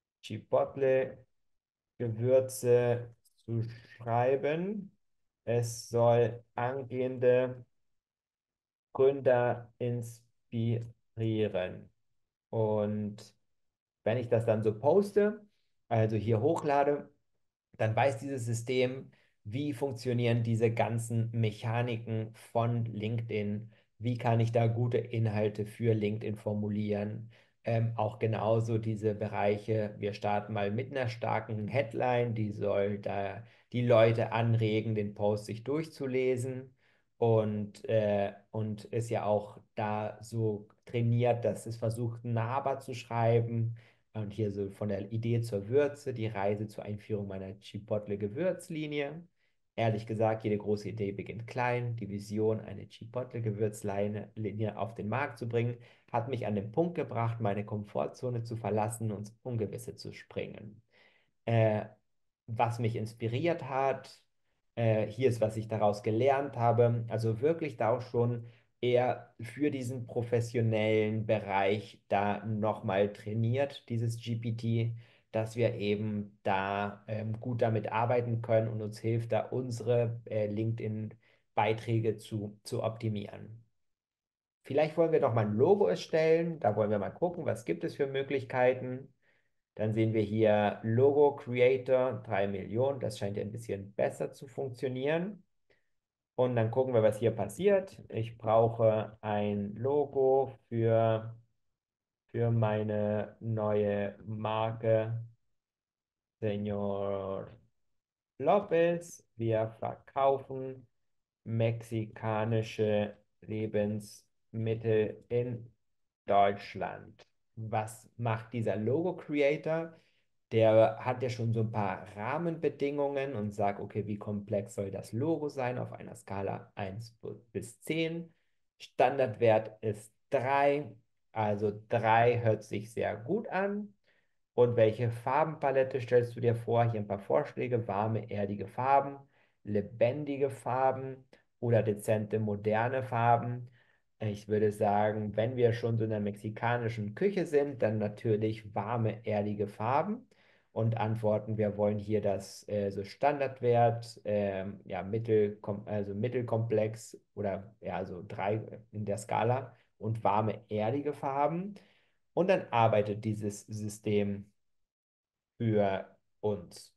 Chipotle-Gewürze zu schreiben. Es soll angehende Gründer inspirieren. Und wenn ich das dann so poste, also hier hochlade, dann weiß dieses System, wie funktionieren diese ganzen Mechaniken von LinkedIn, wie kann ich da gute Inhalte für LinkedIn formulieren. Auch genauso diese Bereiche, wir starten mal mit einer starken Headline, die soll da die Leute anregen, den Post sich durchzulesen und ist ja auch da so trainiert, dass es versucht, nahbar zu schreiben und hier so von der Idee zur Würze, die Reise zur Einführung meiner Chipotle-Gewürzlinie. Ehrlich gesagt, jede große Idee beginnt klein. Die Vision, eine Chipotle-Gewürzlinie auf den Markt zu bringen, hat mich an den Punkt gebracht, meine Komfortzone zu verlassen und ins Ungewisse zu springen. Äh, Was mich inspiriert hat, hier ist, was ich daraus gelernt habe. Also wirklich da auch schon eher für diesen professionellen Bereich da nochmal trainiert, dieses GPT, dass wir eben da gut damit arbeiten können und uns hilft, da unsere LinkedIn-Beiträge zu optimieren. Vielleicht wollen wir noch mal ein Logo erstellen. Da wollen wir mal gucken, was gibt es für Möglichkeiten. Dann sehen wir hier Logo Creator 3 Millionen. Das scheint ja ein bisschen besser zu funktionieren. Und dann gucken wir, was hier passiert. Ich brauche ein Logo für meine neue Marke Señor Lopez. Wir verkaufen mexikanische Lebensmittel in Deutschland. Was macht dieser Logo Creator? Der hat ja schon so ein paar Rahmenbedingungen und sagt, okay, wie komplex soll das Logo sein auf einer Skala 1 bis 10. Standardwert ist 3, also 3 hört sich sehr gut an. Und welche Farbenpalette stellst du dir vor? Hier ein paar Vorschläge: warme, erdige Farben, lebendige Farben oder dezente, moderne Farben. Ich würde sagen, wenn wir schon so in der mexikanischen Küche sind, dann natürlich warme, erdige Farben und antworten, wir wollen hier das so Standardwert, ja, also mittelkomplex oder ja, so 3 in der Skala und warme, erdige Farben. Und dann arbeitet dieses System für uns.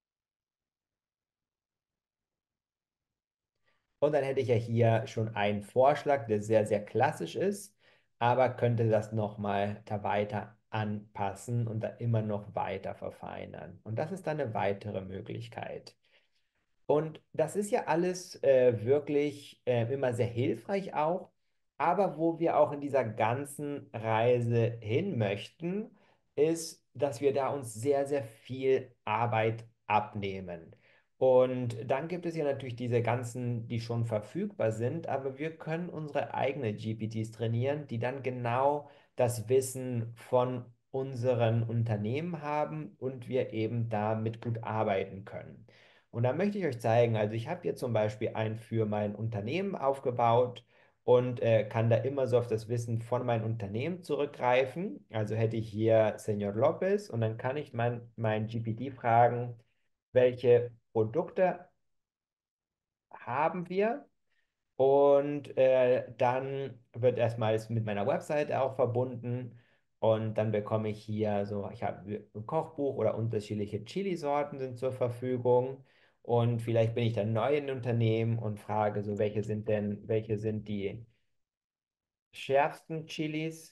Und dann hätte ich ja hier schon einen Vorschlag, der sehr, sehr klassisch ist, aber könnte das nochmal da weiter anpassen und da immer noch weiter verfeinern. Und das ist dann eine weitere Möglichkeit. Und das ist ja alles wirklich immer sehr hilfreich auch. Aber wo wir auch in dieser ganzen Reise hin möchten, ist, dass wir da uns sehr, sehr viel Arbeit abnehmen. Und dann gibt es ja natürlich diese ganzen, die schon verfügbar sind, aber wir können unsere eigenen GPTs trainieren, die dann genau das Wissen von unseren Unternehmen haben und wir eben damit gut arbeiten können. Und da möchte ich euch zeigen, also ich habe hier zum Beispiel einen für mein Unternehmen aufgebaut und kann da immer so auf das Wissen von meinem Unternehmen zurückgreifen. Also hätte ich hier Senor Lopez und dann kann ich mein GPT fragen, welche Produkte haben wir? Und dann wird erstmal es mit meiner Website auch verbunden. Und dann bekomme ich hier so, ich habe ein Kochbuch oder unterschiedliche Chili-Sorten sind zur Verfügung. Und vielleicht bin ich dann neu in Unternehmen und frage so, welche sind die schärfsten Chilis?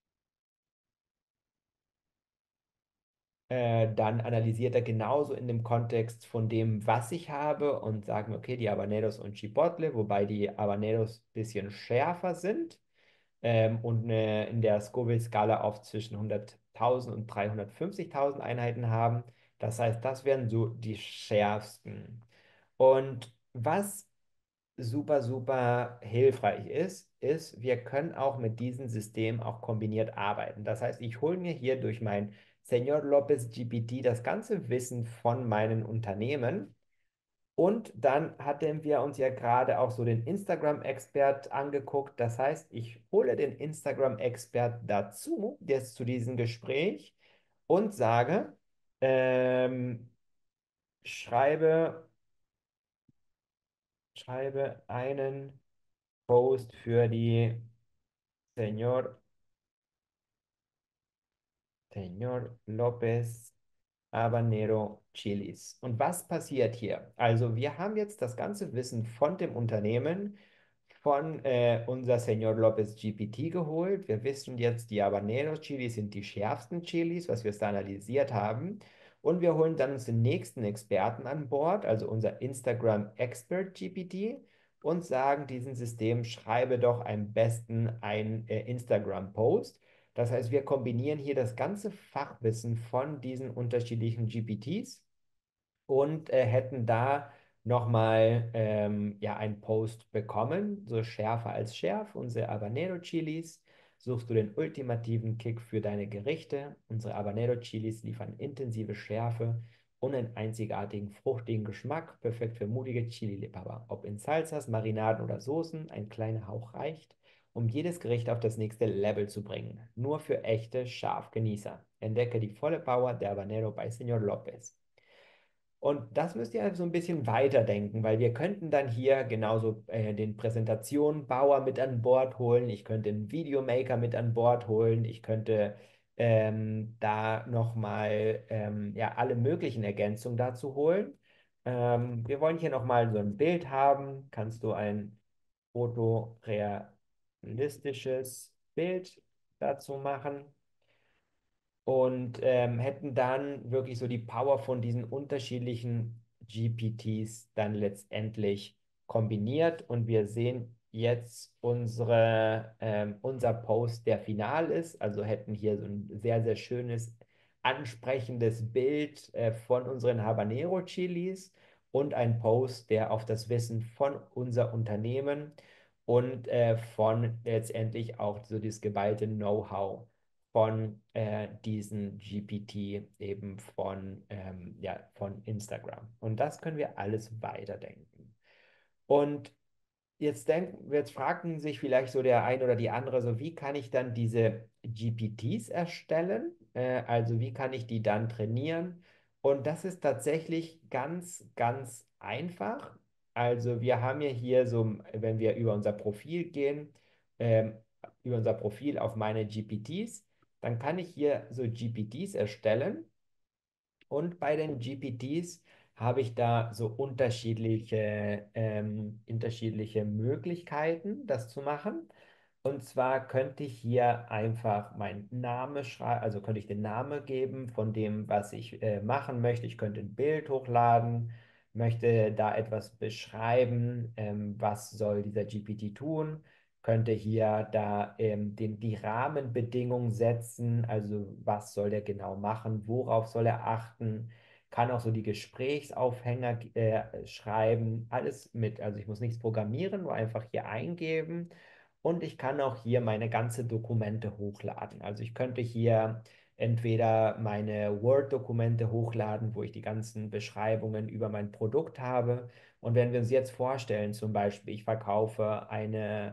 Dann analysiert er genauso in dem Kontext von dem, was ich habe und sagt mir, okay, die Habaneros und Chipotle, wobei die Habaneros ein bisschen schärfer sind und in der Scoville-Skala auf zwischen 100.000 und 350.000 Einheiten haben. Das heißt, das wären so die schärfsten. Und was super, super hilfreich ist, wir können auch mit diesem System auch kombiniert arbeiten. Das heißt, ich hole mir hier durch mein Senor Lopez GPT das ganze Wissen von meinen Unternehmen und dann hatten wir uns ja gerade auch so den Instagram-Expert angeguckt. Das heißt, ich hole den Instagram-Expert dazu, jetzt zu diesem Gespräch und sage, ähm, schreibe, schreibe einen Post für die Senor, Senor Lopez Habanero Chilis. Und was passiert hier? Also wir haben jetzt das ganze Wissen von dem Unternehmen, von unser Senor Lopez GPT geholt. Wir wissen jetzt, die Habanero Chilis sind die schärfsten Chilis, was wir standardisiert haben. Und wir holen dann uns den nächsten Experten an Bord, also unser Instagram Expert GPT, und sagen diesem System, schreibe doch am besten ein Instagram-Post. Das heißt, wir kombinieren hier das ganze Fachwissen von diesen unterschiedlichen GPTs und hätten da nochmal ja, einen Post bekommen, so schärfer als schärf, unsere Habanero Chilis. Suchst du den ultimativen Kick für deine Gerichte? Unsere Habanero Chilis liefern intensive Schärfe und einen einzigartigen, fruchtigen Geschmack, perfekt für mutige Chili-Liebhaber. Ob in Salsas, Marinaden oder Soßen, ein kleiner Hauch reicht, um jedes Gericht auf das nächste Level zu bringen. Nur für echte Scharfgenießer. Entdecke die volle Power der Habanero bei Señor Lopez. Und das müsst ihr halt so ein bisschen weiterdenken, weil wir könnten dann hier genauso den Präsentationenbauer mit an Bord holen, ich könnte einen Videomaker mit an Bord holen, ich könnte da nochmal ja, alle möglichen Ergänzungen dazu holen. Wir wollen hier nochmal so ein Bild haben. Kannst du ein fotorealistisches Bild dazu machen? Und hätten dann wirklich so die Power von diesen unterschiedlichen GPTs dann letztendlich kombiniert. Und wir sehen jetzt unser Post, der final ist. Also hätten hier so ein sehr, sehr schönes, ansprechendes Bild von unseren Habanero Chilis und ein Post, der auf das Wissen von unser Unternehmen und von letztendlich auch so das geballte Know-how von diesen GPT eben ja, von Instagram. Und das können wir alles weiterdenken. Und jetzt fragen sich vielleicht so der ein oder die andere so, wie kann ich dann diese GPTs erstellen? Also wie kann ich die dann trainieren? Und das ist tatsächlich ganz, ganz einfach. Also wir haben ja hier so, wenn wir über unser Profil gehen, ähm, über unser Profil auf meine GPTs, dann kann ich hier so GPTs erstellen. Und bei den GPTs habe ich da so unterschiedliche Möglichkeiten, das zu machen. Und zwar könnte ich hier einfach meinen Namen schreiben, also könnte ich den Namen geben von dem, was ich machen möchte. Ich könnte ein Bild hochladen, möchte da etwas beschreiben, was soll dieser GPT tun, könnte hier da die Rahmenbedingungen setzen, also was soll der genau machen, worauf soll er achten, kann auch so die Gesprächsaufhänger schreiben, alles mit. Also ich muss nichts programmieren, nur einfach hier eingeben. Und ich kann auch hier meine ganze Dokumente hochladen. Also ich könnte hier entweder meine Word-Dokumente hochladen, wo ich die ganzen Beschreibungen über mein Produkt habe. Und wenn wir uns jetzt vorstellen, zum Beispiel, ich verkaufe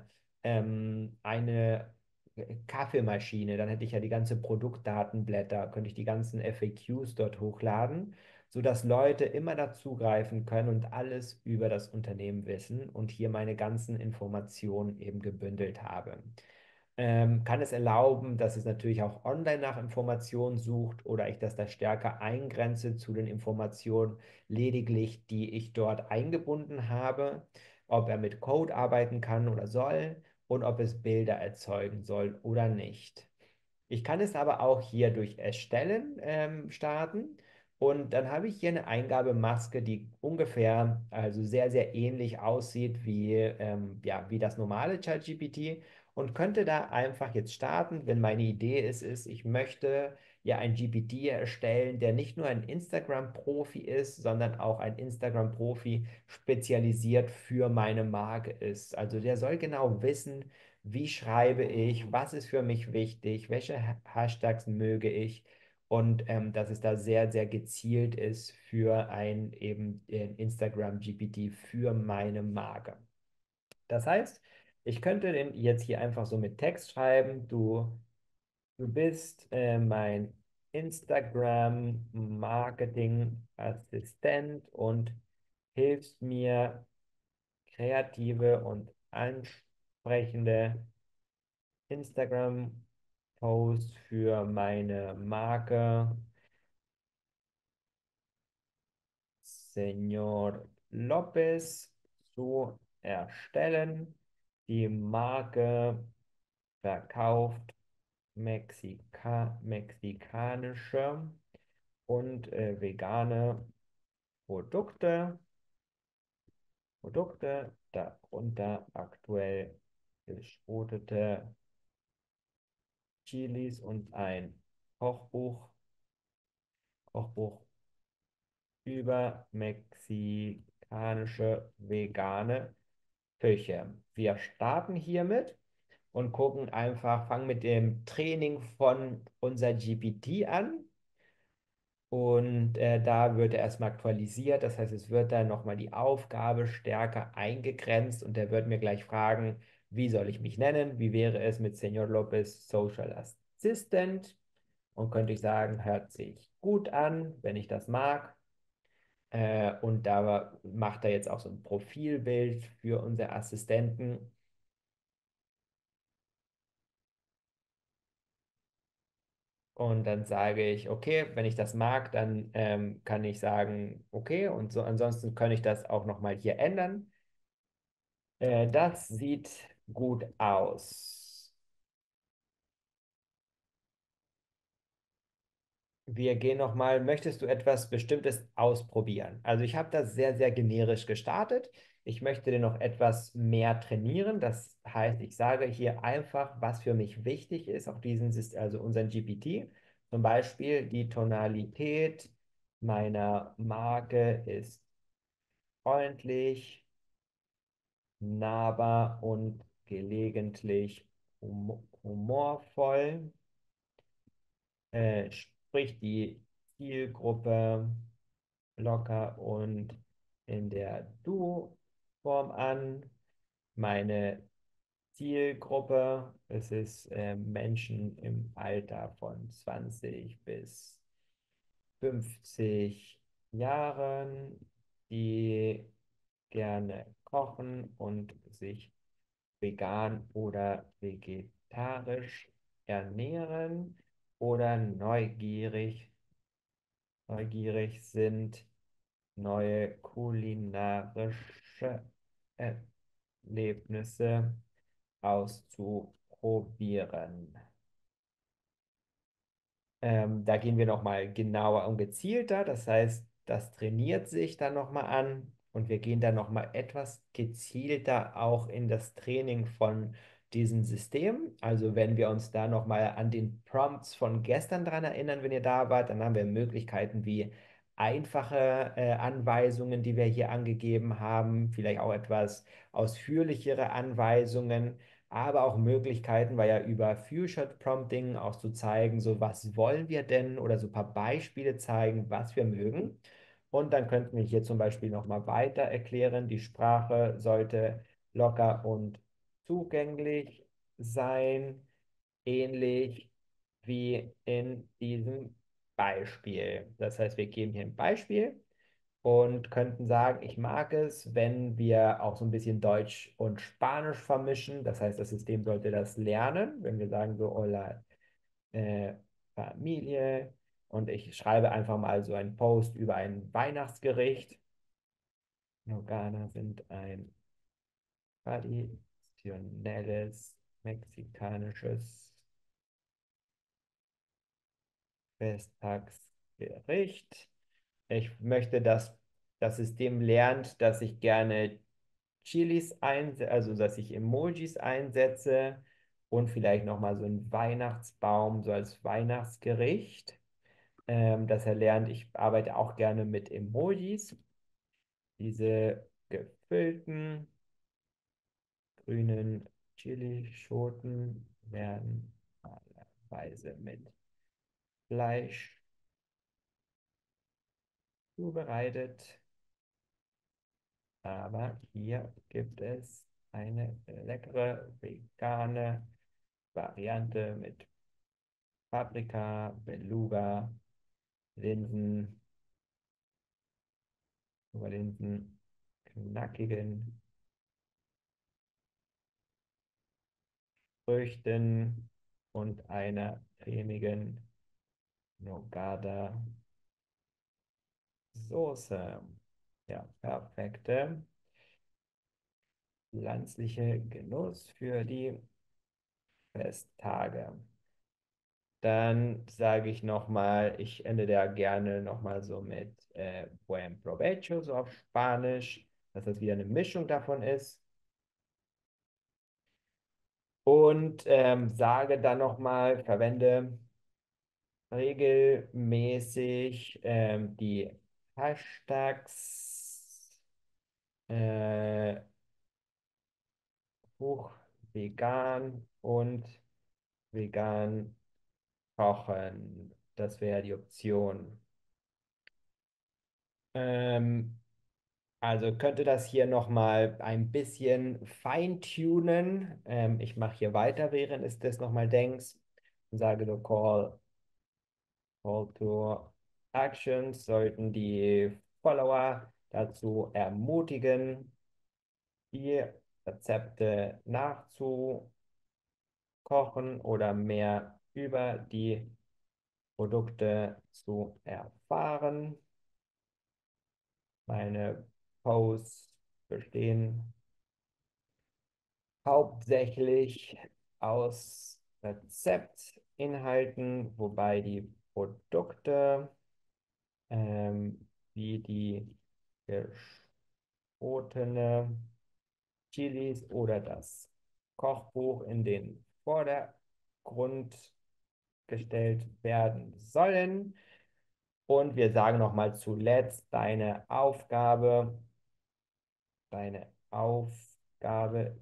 eine Kaffeemaschine, dann hätte ich ja die ganze Produktdatenblätter, könnte ich die ganzen FAQs dort hochladen, sodass Leute immer dazugreifen können und alles über das Unternehmen wissen und hier meine ganzen Informationen eben gebündelt habe. Kann es erlauben, dass es natürlich auch online nach Informationen sucht oder ich das da stärker eingrenze zu den Informationen lediglich, die ich dort eingebunden habe, ob er mit Code arbeiten kann oder soll und ob es Bilder erzeugen soll oder nicht. Ich kann es aber auch hier durch Erstellen starten und dann habe ich hier eine Eingabemaske, die ungefähr, also sehr, sehr ähnlich aussieht wie das normale ChatGPT und könnte da einfach jetzt starten, wenn meine Idee ist, ich möchte ja ein GPT erstellen, der nicht nur ein Instagram-Profi ist, sondern auch ein Instagram-Profi spezialisiert für meine Marke ist. Also der soll genau wissen, wie schreibe ich, was ist für mich wichtig, welche Hashtags möge ich und dass es da sehr, sehr gezielt ist für ein eben Instagram GPT für meine Marke. Das heißt, ich könnte den jetzt hier einfach so mit Text schreiben, du bist mein Instagram Marketing Assistent und hilfst mir kreative und ansprechende Instagram-Post für meine Marke Señor Lopez zu erstellen. Die Marke verkauft mexikanische und vegane Produkte, darunter aktuell geschrotete Chilis und ein Kochbuch über mexikanische vegane Küche. Wir starten hiermit und gucken einfach, fangen mit dem Training von unser GPT an. Und da wird er erstmal aktualisiert. Das heißt, es wird dann nochmal die Aufgabe stärker eingegrenzt und er wird mir gleich fragen, wie soll ich mich nennen? Wie wäre es mit Senor Lopez Social Assistant? Und könnte ich sagen, hört sich gut an, wenn ich das mag. Und da macht er jetzt auch so ein Profilbild für unsere Assistenten. Und dann sage ich, okay, wenn ich das mag, dann kann ich sagen, okay. Und so ansonsten kann ich das auch nochmal hier ändern. Das sieht gut aus. Wir gehen nochmal, möchtest du etwas Bestimmtes ausprobieren? Also ich habe das sehr, sehr generisch gestartet. Ich möchte den noch etwas mehr trainieren. Das heißt, ich sage hier einfach, was für mich wichtig ist, auf diesen, also unseren GPT. Zum Beispiel die Tonalität meiner Marke ist freundlich, nahbar und gelegentlich humorvoll. Spricht die Zielgruppe locker und in der Du-Form an. Meine Zielgruppe, es ist Menschen im Alter von 20 bis 50 Jahren, die gerne kochen und sich vegan oder vegetarisch ernähren oder neugierig sind, neue kulinarische Erlebnisse auszuprobieren. Da gehen wir nochmal genauer und gezielter. Das heißt, das trainiert sich dann nochmal an und wir gehen dann nochmal etwas gezielter auch in das Training von diesem System. Also wenn wir uns da nochmal an den Prompts von gestern dran erinnern, wenn ihr da wart, dann haben wir Möglichkeiten wie einfache Anweisungen, die wir hier angegeben haben, vielleicht auch etwas ausführlichere Anweisungen, aber auch Möglichkeiten, weil ja über Future Prompting auch zu zeigen, so was wollen wir denn oder so ein paar Beispiele zeigen, was wir mögen. Und dann könnten wir hier zum Beispiel nochmal weiter erklären, die Sprache sollte locker und zugänglich sein, ähnlich wie in diesem Beispiel. Das heißt, wir geben hier ein Beispiel und könnten sagen, ich mag es, wenn wir auch so ein bisschen Deutsch und Spanisch vermischen. Das heißt, das System sollte das lernen, wenn wir sagen so, hola, äh, Familie. Und ich schreibe einfach mal so einen Post über ein Weihnachtsgericht. Nogana sind ein traditionelles mexikanisches Festtagsgericht. Ich möchte, dass das System lernt, dass ich gerne Chilis einsetze, also dass ich Emojis einsetze und vielleicht nochmal so einen Weihnachtsbaum, so als Weihnachtsgericht, dass er lernt, ich arbeite auch gerne mit Emojis. Diese gefüllten grünen Chilischoten werden normalerweise mit Fleisch zubereitet. Aber hier gibt es eine leckere vegane Variante mit Paprika, Beluga, Linsen, Linsen, knackigen Früchten und einer cremigen Nogada Soße. Ja, perfekte pflanzliche Genuss für die Festtage. Dann sage ich nochmal, ich ende da gerne nochmal so mit Buen Provecho, so auf Spanisch, dass das wieder eine Mischung davon ist. Und sage dann nochmal, verwende regelmäßig die Hashtags äh, Buch vegan und vegan kochen. Das wäre die Option. Ähm, Also könnte das hier nochmal ein bisschen feintunen. Ich mache hier weiter, während es das nochmal denkst und sage so Call to Actions sollten die Follower dazu ermutigen, die Rezepte nachzukochen oder mehr über die Produkte zu erfahren. Meine Posts bestehen hauptsächlich aus Rezeptinhalten, wobei die Produkte wie die geschotene Chilis oder das Kochbuch in den Vordergrund gestellt werden sollen. Und wir sagen nochmal zuletzt, deine Aufgabe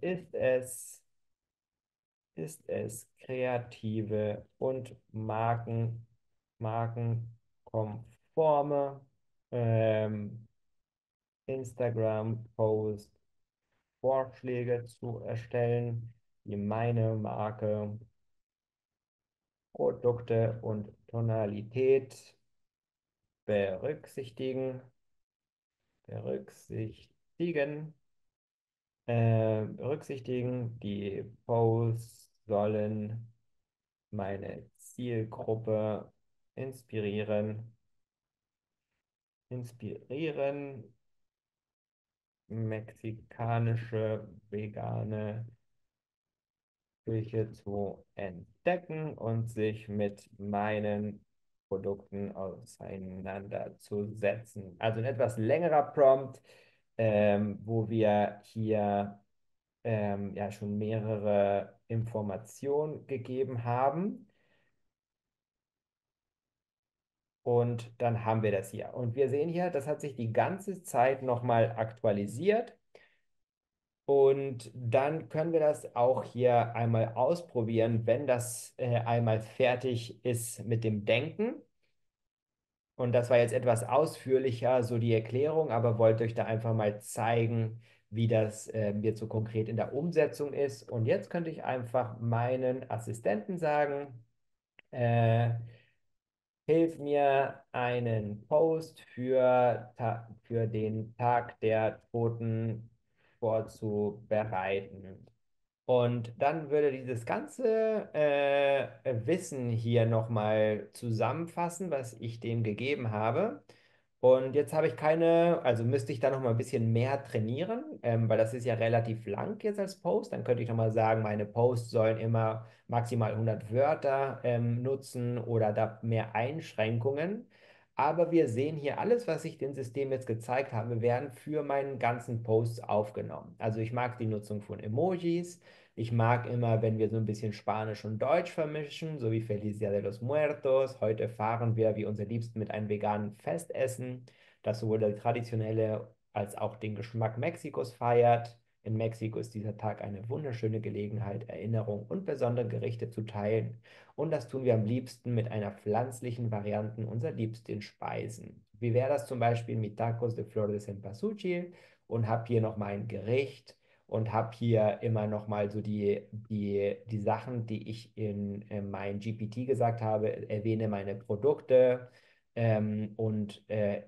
ist es, kreative und markenkonforme ähm, Instagram-Post Vorschläge zu erstellen, die meine Marke, Produkte und Tonalität berücksichtigen, berücksichtigen, berücksichtigen. Die Posts sollen meine Zielgruppe inspirieren, inspirieren, mexikanische vegane Küche zu entdecken und sich mit meinen Produkten auseinanderzusetzen. Also ein etwas längerer Prompt, wo wir hier ja schon mehrere Informationen gegeben haben. Und dann haben wir das hier. Und wir sehen hier, das hat sich die ganze Zeit nochmal aktualisiert. Und dann können wir das auch hier einmal ausprobieren, wenn das einmal fertig ist mit dem Denken. Und das war jetzt etwas ausführlicher, so die Erklärung, aber wollte euch da einfach mal zeigen, wie das jetzt so konkret in der Umsetzung ist. Und jetzt könnte ich einfach meinen Assistenten sagen, äh, hilf mir einen Post für den Tag der Toten vorzubereiten. Und dann würde dieses ganze Wissen hier nochmal zusammenfassen, was ich dem gegeben habe. Und jetzt habe ich keine, also müsste ich da nochmal ein bisschen mehr trainieren, weil das ist ja relativ lang jetzt als Post. Dann könnte ich nochmal sagen, meine Posts sollen immer maximal 100 Wörter nutzen oder da mehr Einschränkungen. Aber wir sehen hier, alles, was ich dem System jetzt gezeigt habe, werden für meinen ganzen Post aufgenommen. Also ich mag die Nutzung von Emojis. Ich mag immer, wenn wir so ein bisschen Spanisch und Deutsch vermischen, so wie Feliz Día de los Muertos. Heute fahren wir, wie unser Liebsten, mit einem veganen Festessen, das sowohl der traditionelle als auch den Geschmack Mexikos feiert. In Mexiko ist dieser Tag eine wunderschöne Gelegenheit, Erinnerungen und besondere Gerichte zu teilen. Und das tun wir am liebsten mit einer pflanzlichen Variante unserer liebsten Speisen. Wie wäre das zum Beispiel mit Tacos de Flor de Cempasúchil und habe hier noch mein Gericht und habe hier immer noch mal so die Sachen, die ich in mein GPT gesagt habe, erwähne meine Produkte und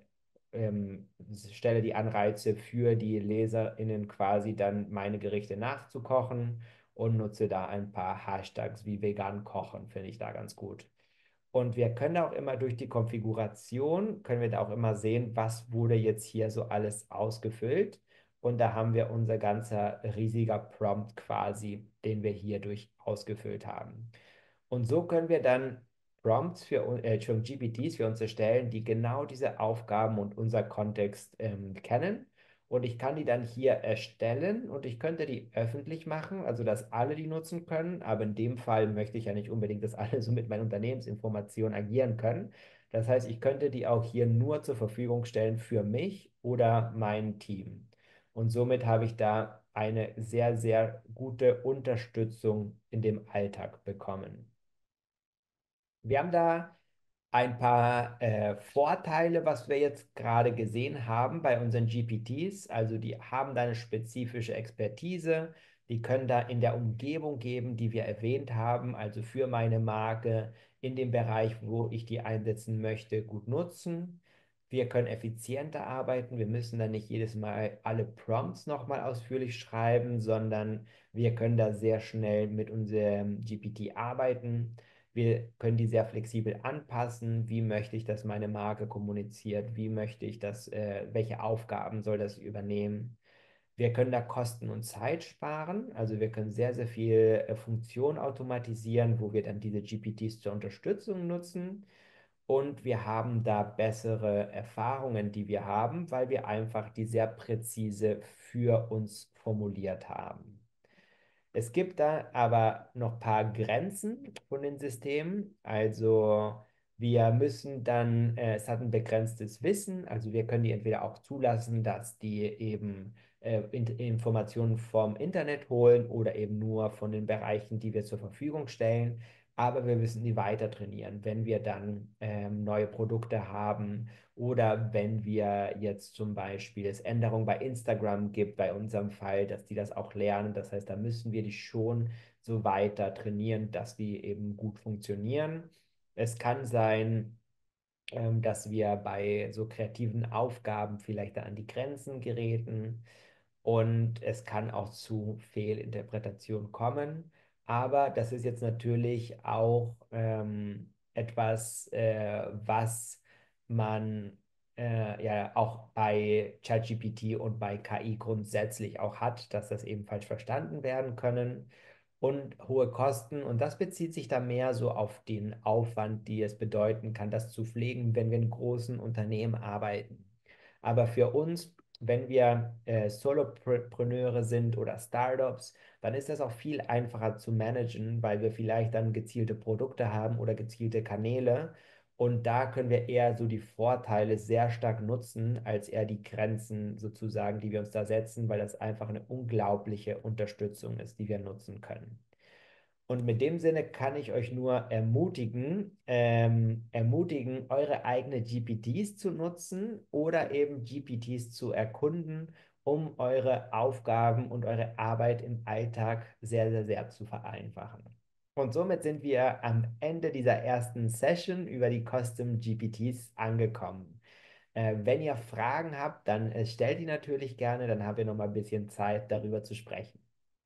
stelle die Anreize für die LeserInnen quasi dann meine Gerichte nachzukochen und nutze da ein paar Hashtags wie vegan kochen, finde ich da ganz gut. Und wir können auch immer durch die Konfiguration, können wir da auch immer sehen, was wurde jetzt hier so alles ausgefüllt. Und da haben wir unser ganzer riesiger Prompt quasi, den wir hier durch ausgefüllt haben. Und so können wir dann Prompts Entschuldigung, GPTs für uns erstellen, die genau diese Aufgaben und unser Kontext kennen. Und ich kann die dann hier erstellen und ich könnte die öffentlich machen, also dass alle die nutzen können. Aber in dem Fall möchte ich ja nicht unbedingt, dass alle so mit meinen Unternehmensinformationen agieren können. Das heißt, ich könnte die auch hier nur zur Verfügung stellen für mich oder mein Team. Und somit habe ich da eine sehr, sehr gute Unterstützung in dem Alltag bekommen. Wir haben da ein paar Vorteile, was wir jetzt gerade gesehen haben bei unseren GPTs. Also die haben da eine spezifische Expertise, die können da in der Umgebung geben, die wir erwähnt haben, also für meine Marke in dem Bereich, wo ich die einsetzen möchte, gut nutzen. Wir können effizienter arbeiten. Wir müssen dann nicht jedes Mal alle Prompts nochmal ausführlich schreiben, sondern wir können da sehr schnell mit unserem GPT arbeiten. Wir können die sehr flexibel anpassen. Wie möchte ich, dass meine Marke kommuniziert? Wie möchte ich, welche Aufgaben soll das übernehmen? Wir können da Kosten und Zeit sparen. Also wir können sehr, sehr viel Funktion automatisieren, wo wir dann diese GPTs zur Unterstützung nutzen. Und wir haben da bessere Erfahrungen, die wir haben, weil wir einfach die sehr präzise für uns formuliert haben. Es gibt da aber noch ein paar Grenzen von den Systemen. Also wir müssen dann, es hat ein begrenztes Wissen, also wir können die entweder auch zulassen, dass die eben Informationen vom Internet holen oder eben nur von den Bereichen, die wir zur Verfügung stellen. Aber wir müssen die weiter trainieren, wenn wir dann neue Produkte haben oder wenn wir jetzt zum Beispiel es Änderungen bei Instagram gibt, bei unserem Fall, dass die das auch lernen. Das heißt, da müssen wir die schon so weiter trainieren, dass die eben gut funktionieren. Es kann sein, dass wir bei so kreativen Aufgaben vielleicht da an die Grenzen geraten und es kann auch zu Fehlinterpretationen kommen. Aber das ist jetzt natürlich auch etwas, was man ja auch bei ChatGPT und bei KI grundsätzlich auch hat, dass das eben falsch verstanden werden können und hohe Kosten. Und das bezieht sich da mehr so auf den Aufwand, die es bedeuten kann, das zu pflegen, wenn wir in großen Unternehmen arbeiten. Aber für uns, wenn wir Solopreneure sind oder Startups, dann ist das auch viel einfacher zu managen, weil wir vielleicht dann gezielte Produkte haben oder gezielte Kanäle. Und da können wir eher so die Vorteile sehr stark nutzen, als eher die Grenzen sozusagen, die wir uns da setzen, weil das einfach eine unglaubliche Unterstützung ist, die wir nutzen können. Und mit dem Sinne kann ich euch nur ermutigen, eure eigene GPTs zu nutzen oder eben GPTs zu erkunden um eure Aufgaben und eure Arbeit im Alltag sehr, sehr, sehr zu vereinfachen. Und somit sind wir am Ende dieser ersten Session über die Custom GPTs angekommen. Wenn ihr Fragen habt, dann stellt die natürlich gerne, dann haben wir noch mal ein bisschen Zeit, darüber zu sprechen.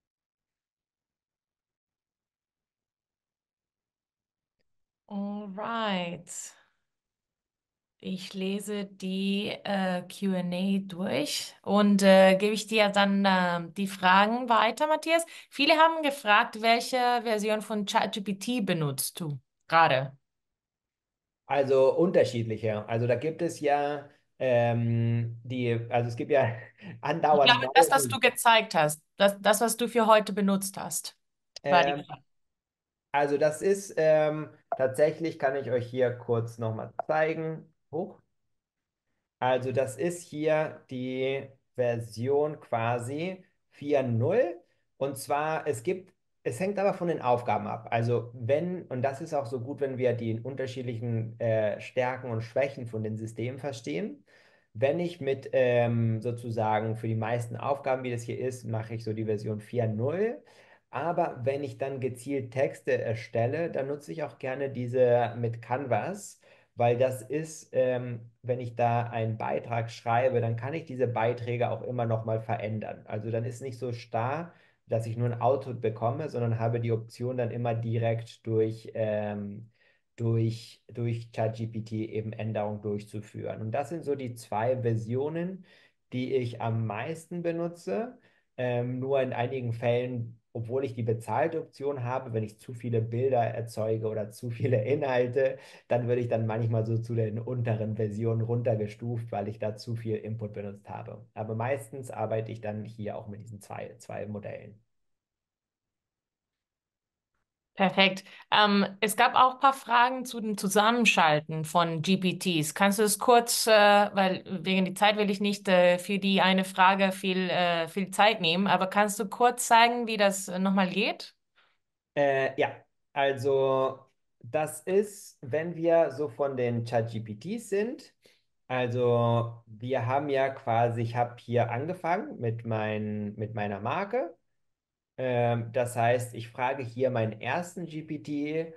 Alright. Ich lese die Q&A durch und gebe ich dir dann die Fragen weiter, Matthias. Viele haben gefragt, welche Version von ChatGPT benutzt du gerade? Also unterschiedliche. Also da gibt es ja also es gibt ja Ich andauernd glaube, das, was neue. du gezeigt hast, das, was du für heute benutzt hast, war die. Ähm, also das ist tatsächlich, kann ich euch hier kurz nochmal zeigen. Hoch. Also das ist hier die Version quasi 4.0. Und zwar, es hängt aber von den Aufgaben ab. Also wenn, und das ist auch so gut, wenn wir die unterschiedlichen Stärken und Schwächen von den Systemen verstehen. Wenn ich mit sozusagen für die meisten Aufgaben, wie das hier ist, mache ich so die Version 4.0. Aber wenn ich dann gezielt Texte erstelle, dann nutze ich auch gerne diese mit Canvas, weil das ist, wenn ich da einen Beitrag schreibe, dann kann ich diese Beiträge auch immer noch mal verändern. Also dann ist nicht so starr, dass ich nur ein Output bekomme, sondern habe die Option dann immer direkt durch ChatGPT eben Änderungen durchzuführen. Und das sind so die zwei Versionen, die ich am meisten benutze. Nur in einigen Fällen, obwohl ich die bezahlte Option habe, wenn ich zu viele Bilder erzeuge oder zu viele Inhalte, dann würde ich dann manchmal so zu den unteren Versionen runtergestuft, weil ich da zu viel Input benutzt habe. Aber meistens arbeite ich dann hier auch mit diesen zwei Modellen. Perfekt. Es gab auch ein paar Fragen zu dem Zusammenschalten von GPTs. Kannst du es kurz, weil wegen der Zeit will ich nicht für die eine Frage viel Zeit nehmen, aber kannst du kurz zeigen, wie das nochmal geht? Ja, also das ist, wenn wir so von den ChatGPTs sind, also wir haben ja quasi, ich habe hier angefangen mit meiner Marke. Das heißt, ich frage hier meinen ersten GPT,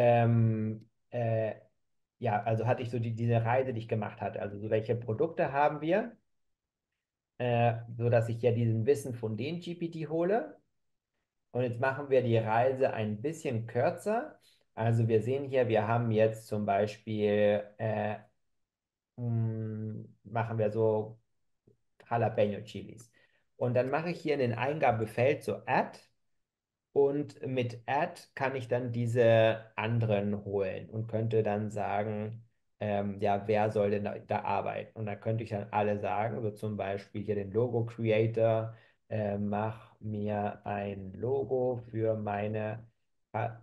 ja, also hatte ich so diese Reise, die ich gemacht hatte. Also so welche Produkte haben wir, so dass ich ja diesen Wissen von den GPT hole. Und jetzt machen wir die Reise ein bisschen kürzer. Also wir sehen hier, wir haben jetzt zum Beispiel, machen wir so Jalapeno Chilis. Und dann mache ich hier in den Eingabefeld so Add. Und mit Add kann ich dann diese anderen holen und könnte dann sagen, ja, wer soll denn da arbeiten? Und da könnte ich dann alle sagen, so zum Beispiel hier den Logo Creator, mach mir ein Logo für meine Ha-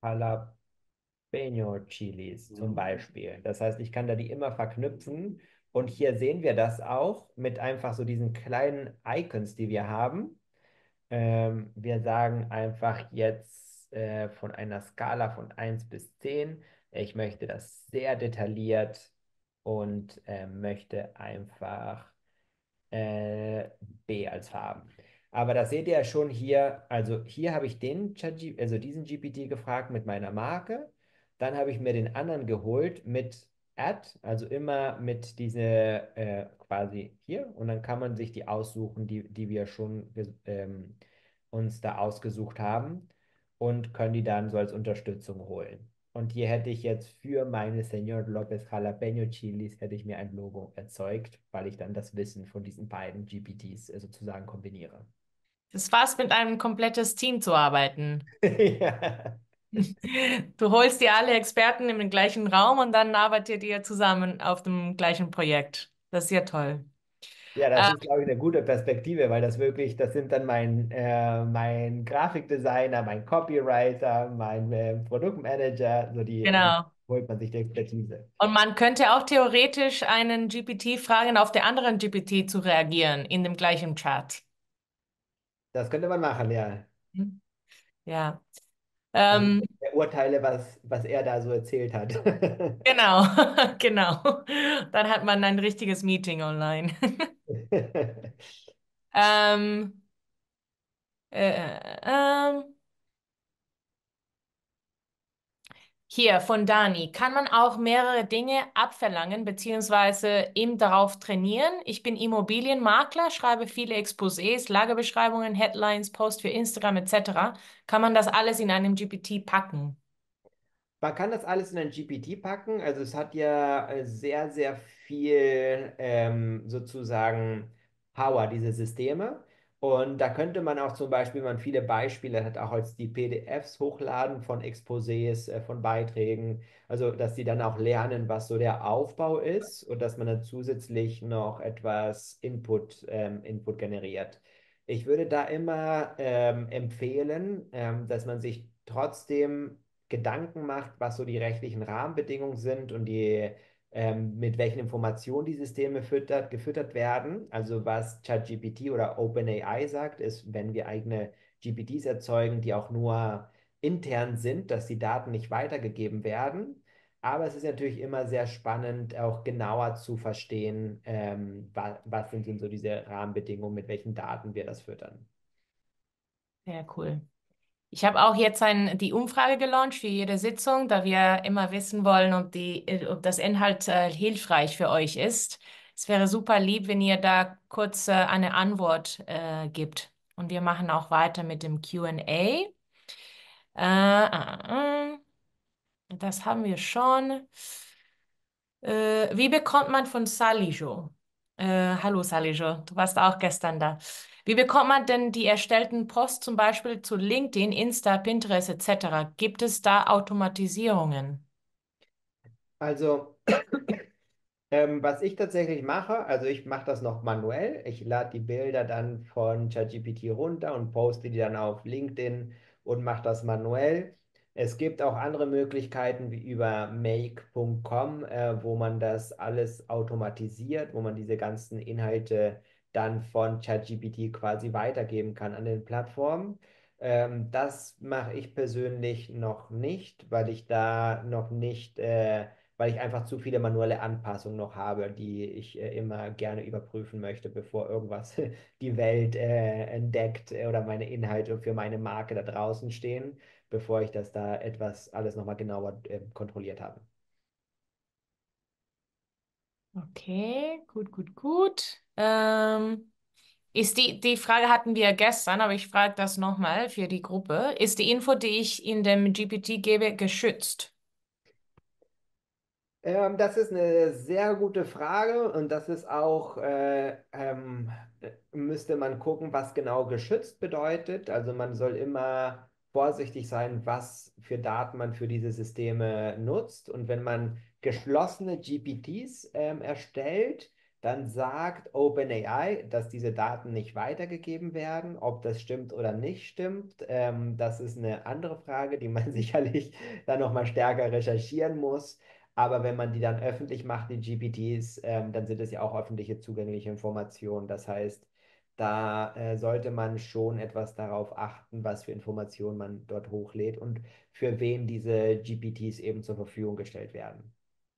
Jalapeno Chilis zum Beispiel. Das heißt, ich kann da die immer verknüpfen. Und hier sehen wir das auch mit einfach so diesen kleinen Icons, die wir haben. Wir sagen einfach jetzt von einer Skala von 1 bis 10. Ich möchte das sehr detailliert und möchte einfach äh, B als Farben. Aber das seht ihr ja schon hier. Also hier habe ich also diesen GPT gefragt mit meiner Marke. Dann habe ich mir den anderen geholt mit Add, also immer mit diese quasi hier. Und dann kann man sich die aussuchen, die wir schon uns da ausgesucht haben und können die dann so als Unterstützung holen. Und hier hätte ich jetzt für meine Señor López Jalapeño Chilis hätte ich mir ein Logo erzeugt, weil ich dann das Wissen von diesen beiden GPTs sozusagen kombiniere. Das war's, mit einem komplettes Team zu arbeiten. Ja. Du holst dir alle Experten in den gleichen Raum und dann arbeitet ihr zusammen auf dem gleichen Projekt. Das ist ja toll. Ja, Äh, das ist, glaube ich, eine gute Perspektive, weil das wirklich, das sind dann mein Grafikdesigner, mein Copywriter, mein Produktmanager, und dann genau. holt man sich die Expertise. Und man könnte auch theoretisch einen GPT fragen, auf der anderen GPT zu reagieren in dem gleichen Chat. Das könnte man machen, ja. Hm? Ja. Und Ähm, urteile, was er da so erzählt hat. genau, genau. Dann hat man ein richtiges Meeting online. Ähm, äh, äh, ähm, Hier von Dani. Kann man auch mehrere Dinge abverlangen beziehungsweise eben darauf trainieren? Ich bin Immobilienmakler, schreibe viele Exposés, Lagerbeschreibungen, Headlines, Posts für Instagram etc. Kann man das alles in einem GPT packen? Man kann das alles in ein GPT packen. Also es hat ja sehr, sehr viel sozusagen Power, diese Systeme. Und da könnte man auch zum Beispiel, wenn man viele Beispiele hat, auch als die PDFs hochladen von Exposés, von Beiträgen. Also dass die dann auch lernen, was so der Aufbau ist und dass man dann zusätzlich noch etwas Input generiert. Ich würde da immer empfehlen, dass man sich trotzdem Gedanken macht, was so die rechtlichen Rahmenbedingungen sind und mit welchen Informationen die Systeme gefüttert werden. Also was ChatGPT oder OpenAI sagt, ist, wenn wir eigene GPTs erzeugen, die auch nur intern sind, dass die Daten nicht weitergegeben werden. Aber es ist natürlich immer sehr spannend, auch genauer zu verstehen, was sind denn so diese Rahmenbedingungen, mit welchen Daten wir das füttern. Sehr cool. Ich habe auch jetzt die Umfrage gelauncht für jede Sitzung, da wir immer wissen wollen, ob das Inhalt hilfreich für euch ist. Es wäre super lieb, wenn ihr da kurz eine Antwort gibt. Und wir machen auch weiter mit dem Q&A. Das haben wir schon. Wie bekommt man von Salijo? Hallo Salijo, du warst auch gestern da. Wie bekommt man denn die erstellten Posts zum Beispiel zu LinkedIn, Insta, Pinterest etc.? Gibt es da Automatisierungen? Also was ich tatsächlich mache, also ich mache das noch manuell. Ich lade die Bilder dann von ChatGPT runter und poste die dann auf LinkedIn und mache das manuell. Es gibt auch andere Möglichkeiten wie über make.com, wo man das alles automatisiert, wo man diese ganzen Inhalte dann von ChatGPT quasi weitergeben kann an den Plattformen. Das mache ich persönlich noch nicht, weil ich da noch nicht weil ich einfach zu viele manuelle Anpassungen noch habe, die ich immer gerne überprüfen möchte, bevor irgendwas die Welt entdeckt oder meine Inhalte für meine Marke da draußen stehen, bevor ich das da etwas alles nochmal genauer kontrolliert habe. Okay, gut, gut, gut. Die Frage hatten wir gestern, aber ich frage das nochmal für die Gruppe. Ist die Info, die ich in dem GPT gebe, geschützt? Das ist eine sehr gute Frage und das ist auch, müsste man gucken, was genau geschützt bedeutet. Also man soll immer vorsichtig sein, was für Daten man für diese Systeme nutzt. Und wenn man geschlossene GPTs erstellt, dann sagt OpenAI, dass diese Daten nicht weitergegeben werden. Ob das stimmt oder nicht stimmt, das ist eine andere Frage, die man sicherlich dann nochmal stärker recherchieren muss. Aber wenn man die dann öffentlich macht, die GPTs, dann sind es ja auch öffentliche zugängliche Informationen. Das heißt, da sollte man schon etwas darauf achten, was für Informationen man dort hochlädt und für wen diese GPTs eben zur Verfügung gestellt werden.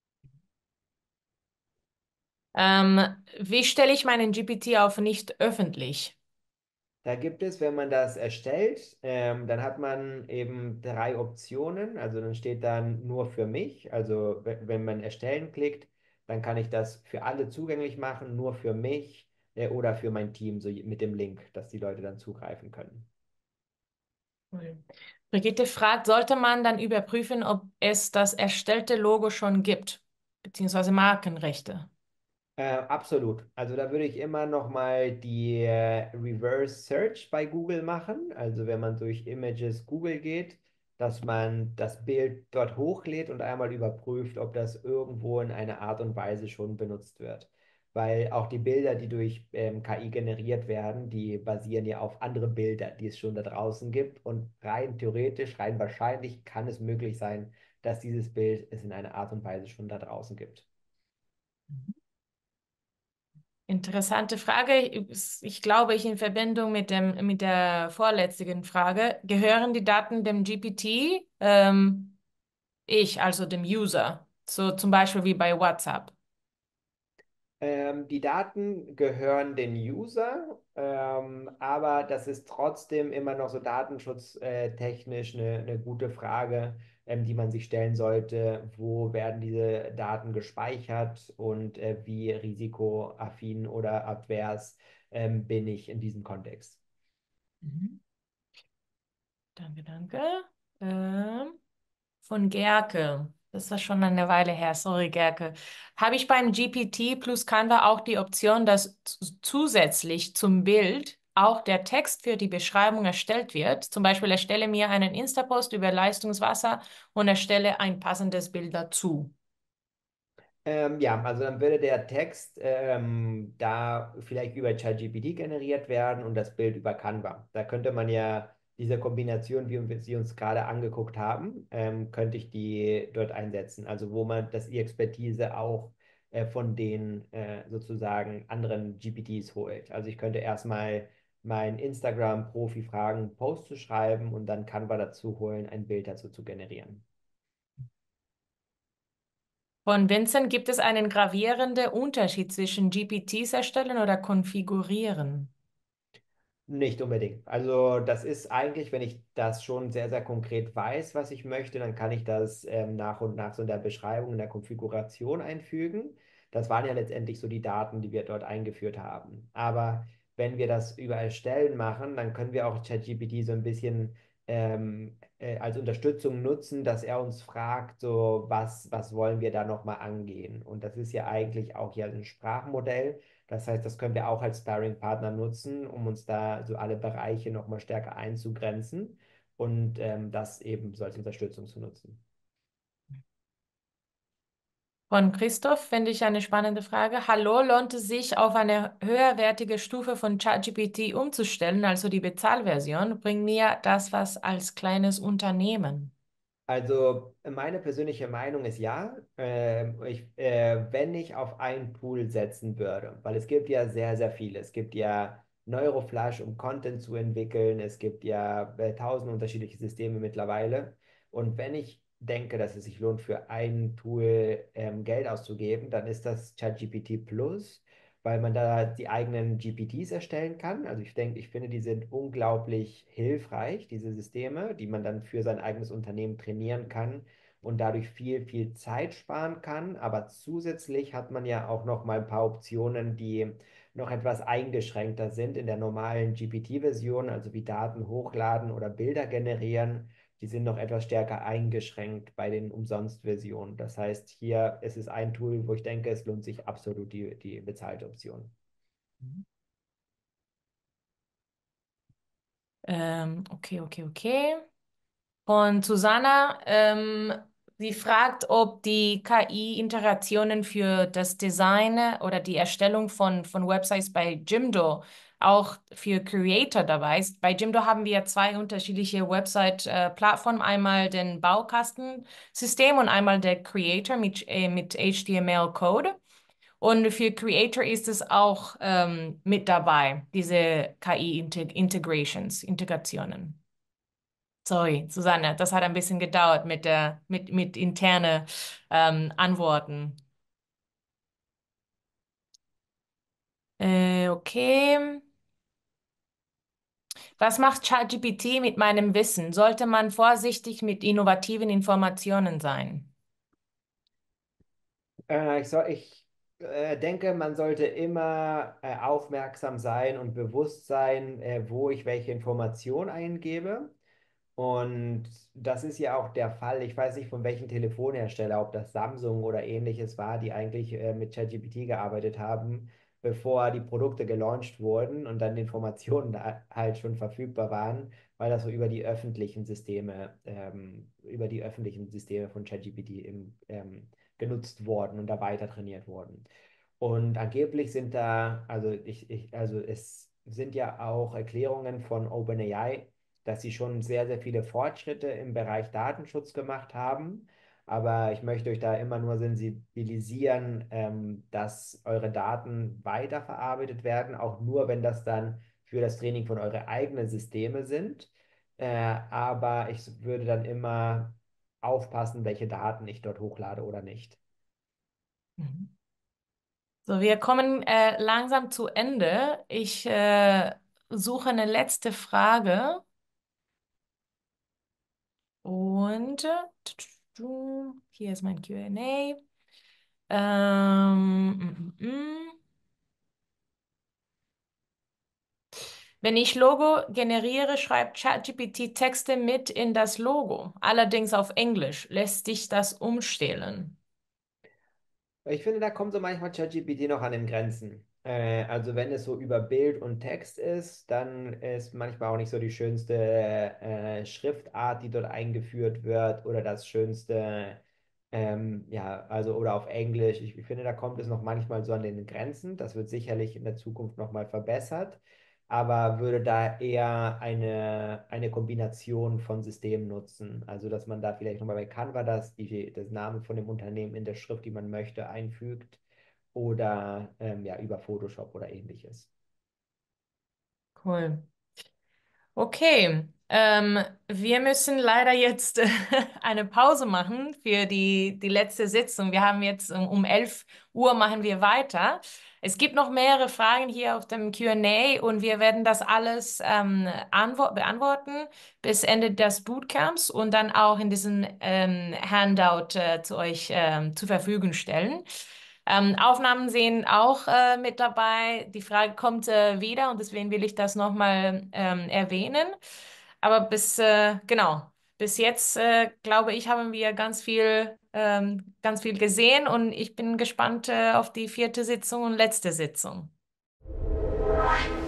Wie stelle ich meinen GPT auf nicht öffentlich? Da gibt es, wenn man das erstellt, dann hat man eben drei Optionen. Also dann steht dann nur für mich. Also wenn man erstellen klickt, dann kann ich das für alle zugänglich machen, nur für mich oder für mein Team, so mit dem Link, dass die Leute dann zugreifen können. Cool. Brigitte fragt, sollte man dann überprüfen, ob es das erstellte Logo schon gibt, beziehungsweise Markenrechte? Absolut. Also da würde ich immer noch mal die Reverse Search bei Google machen. Also wenn man durch Images Google geht, dass man das Bild dort hochlädt und einmal überprüft, ob das irgendwo in einer Art und Weise schon benutzt wird. Weil auch die Bilder, die durch KI generiert werden, die basieren ja auf andere Bilder, die es schon da draußen gibt. Und rein theoretisch, rein wahrscheinlich kann es möglich sein, dass dieses Bild es in einer Art und Weise schon da draußen gibt. Interessante Frage. Ich glaube, in Verbindung mit der vorletzten Frage, gehören die Daten dem GPT, also dem User, so zum Beispiel wie bei WhatsApp? Die Daten gehören den User, aber das ist trotzdem immer noch so datenschutztechnisch eine gute Frage, die man sich stellen sollte. Wo werden diese Daten gespeichert und wie risikoaffin oder advers bin ich in diesem Kontext? Mhm. Danke, danke. Ähm, von Gerke. Das war schon eine Weile her. Sorry, Gerke. Habe ich beim GPT plus Canva auch die Option, dass zusätzlich zum Bild auch der Text für die Beschreibung erstellt wird? Zum Beispiel erstelle mir einen Insta-Post über Leistungswasser und erstelle ein passendes Bild dazu. Ja, also dann würde der Text da vielleicht über ChatGPT generiert werden und das Bild über Canva. Da könnte man ja diese Kombination, wie wir sie uns gerade angeguckt haben, könnte ich die dort einsetzen. Also wo man die Expertise auch von den sozusagen anderen GPTs holt. Also ich könnte erstmal mein Instagram-Profi fragen, einen Post zu schreiben und dann Canva dazu holen, ein Bild dazu zu generieren. Von Vincent, gibt es einen gravierenden Unterschied zwischen GPTs erstellen oder konfigurieren? Nicht unbedingt. Also das ist eigentlich, wenn ich das schon sehr, sehr konkret weiß, was ich möchte, dann kann ich das nach und nach so in der Beschreibung, in der Konfiguration einfügen. Das waren ja letztendlich so die Daten, die wir dort eingeführt haben. Aber wenn wir das über Erstellen machen, dann können wir auch ChatGPT so ein bisschen als Unterstützung nutzen, dass er uns fragt, so was wollen wir da nochmal angehen? Und das ist ja eigentlich auch ja ein Sprachmodell. Das heißt, das können wir auch als Sparring-Partner nutzen, um uns da so alle Bereiche nochmal stärker einzugrenzen und das eben so als Unterstützung zu nutzen. Von Christoph finde ich eine spannende Frage. Hallo, lohnt es sich, auf eine höherwertige Stufe von ChatGPT umzustellen, also die Bezahlversion? Bringt mir das was als kleines Unternehmen? Also meine persönliche Meinung ist ja, wenn ich auf ein Tool setzen würde, weil es gibt ja sehr, sehr viele. Es gibt ja Neuroflash, um Content zu entwickeln. Es gibt ja tausend unterschiedliche Systeme mittlerweile. Und wenn ich denke, dass es sich lohnt, für ein Tool Geld auszugeben, dann ist das ChatGPT Plus, weil man da die eigenen GPTs erstellen kann. Also ich denke, ich finde, die sind unglaublich hilfreich, diese Systeme, die man dann für sein eigenes Unternehmen trainieren kann und dadurch viel, viel Zeit sparen kann. Aber zusätzlich hat man ja auch noch mal ein paar Optionen, die noch etwas eingeschränkter sind in der normalen GPT-Version, also wie Daten hochladen oder Bilder generieren. Die sind noch etwas stärker eingeschränkt bei den Umsonst-Versionen. Das heißt, hier ist es ein Tool, wo ich denke, es lohnt sich absolut die bezahlte Option. Okay, okay, okay. Von Susanna, sie fragt, ob die KI-Interaktionen für das Design oder die Erstellung von Websites bei Jimdo auch für Creator dabei ist. Bei Jimdo haben wir zwei unterschiedliche Website-Plattformen, einmal den Baukastensystem und einmal der Creator mit HTML-Code. Und für Creator ist es auch mit dabei, diese Integrationen. Sorry, Susanne, das hat ein bisschen gedauert mit interne Antworten. Okay. Was macht ChatGPT mit meinem Wissen? Sollte man vorsichtig mit innovativen Informationen sein? Ich denke, man sollte immer aufmerksam sein und bewusst sein, wo ich welche Information eingebe. Und das ist ja auch der Fall. Ich weiß nicht, von welchem Telefonhersteller, ob das Samsung oder ähnliches war, die eigentlich mit ChatGPT gearbeitet haben, bevor die Produkte gelauncht wurden und dann die Informationen da halt schon verfügbar waren, weil das so über die öffentlichen Systeme von ChatGPT genutzt worden und da weiter trainiert worden. Und angeblich sind da, also es sind ja auch Erklärungen von OpenAI, dass sie schon sehr, sehr viele Fortschritte im Bereich Datenschutz gemacht haben. Aber ich möchte euch da immer nur sensibilisieren, dass eure Daten weiterverarbeitet werden, auch nur wenn das dann für das Training von eure eigenen Systeme sind. Aber ich würde dann immer aufpassen, welche Daten ich dort hochlade oder nicht. Mhm. So, wir kommen langsam zu Ende. Ich suche eine letzte Frage und hier ist mein Q&A. Wenn ich Logo generiere, schreibt ChatGPT Texte mit in das Logo, allerdings auf Englisch. Lässt sich das umstellen? Ich finde, da kommt so manchmal ChatGPT noch an den Grenzen. Also wenn es so über Bild und Text ist, dann ist manchmal auch nicht so die schönste Schriftart, die dort eingeführt wird oder das schönste, ja, also oder auf Englisch. Ich finde, da kommt es noch manchmal so an den Grenzen. Das wird sicherlich in der Zukunft nochmal verbessert, aber würde da eher eine Kombination von Systemen nutzen. Also, dass man da vielleicht nochmal bei Canva das Name von dem Unternehmen in der Schrift, die man möchte, einfügt oder ja, über Photoshop oder ähnliches. Cool. Okay, wir müssen leider jetzt eine Pause machen für die letzte Sitzung. Wir haben jetzt um 11 Uhr machen wir weiter. Es gibt noch mehrere Fragen hier auf dem Q&A und wir werden das alles beantworten bis Ende des Bootcamps und dann auch in diesem Handout zu euch zur Verfügung stellen. Aufnahmen sehen auch mit dabei. Die Frage kommt wieder und deswegen will ich das nochmal erwähnen. Aber genau, bis jetzt, glaube ich, haben wir ganz viel gesehen und ich bin gespannt auf die vierte Sitzung und letzte Sitzung.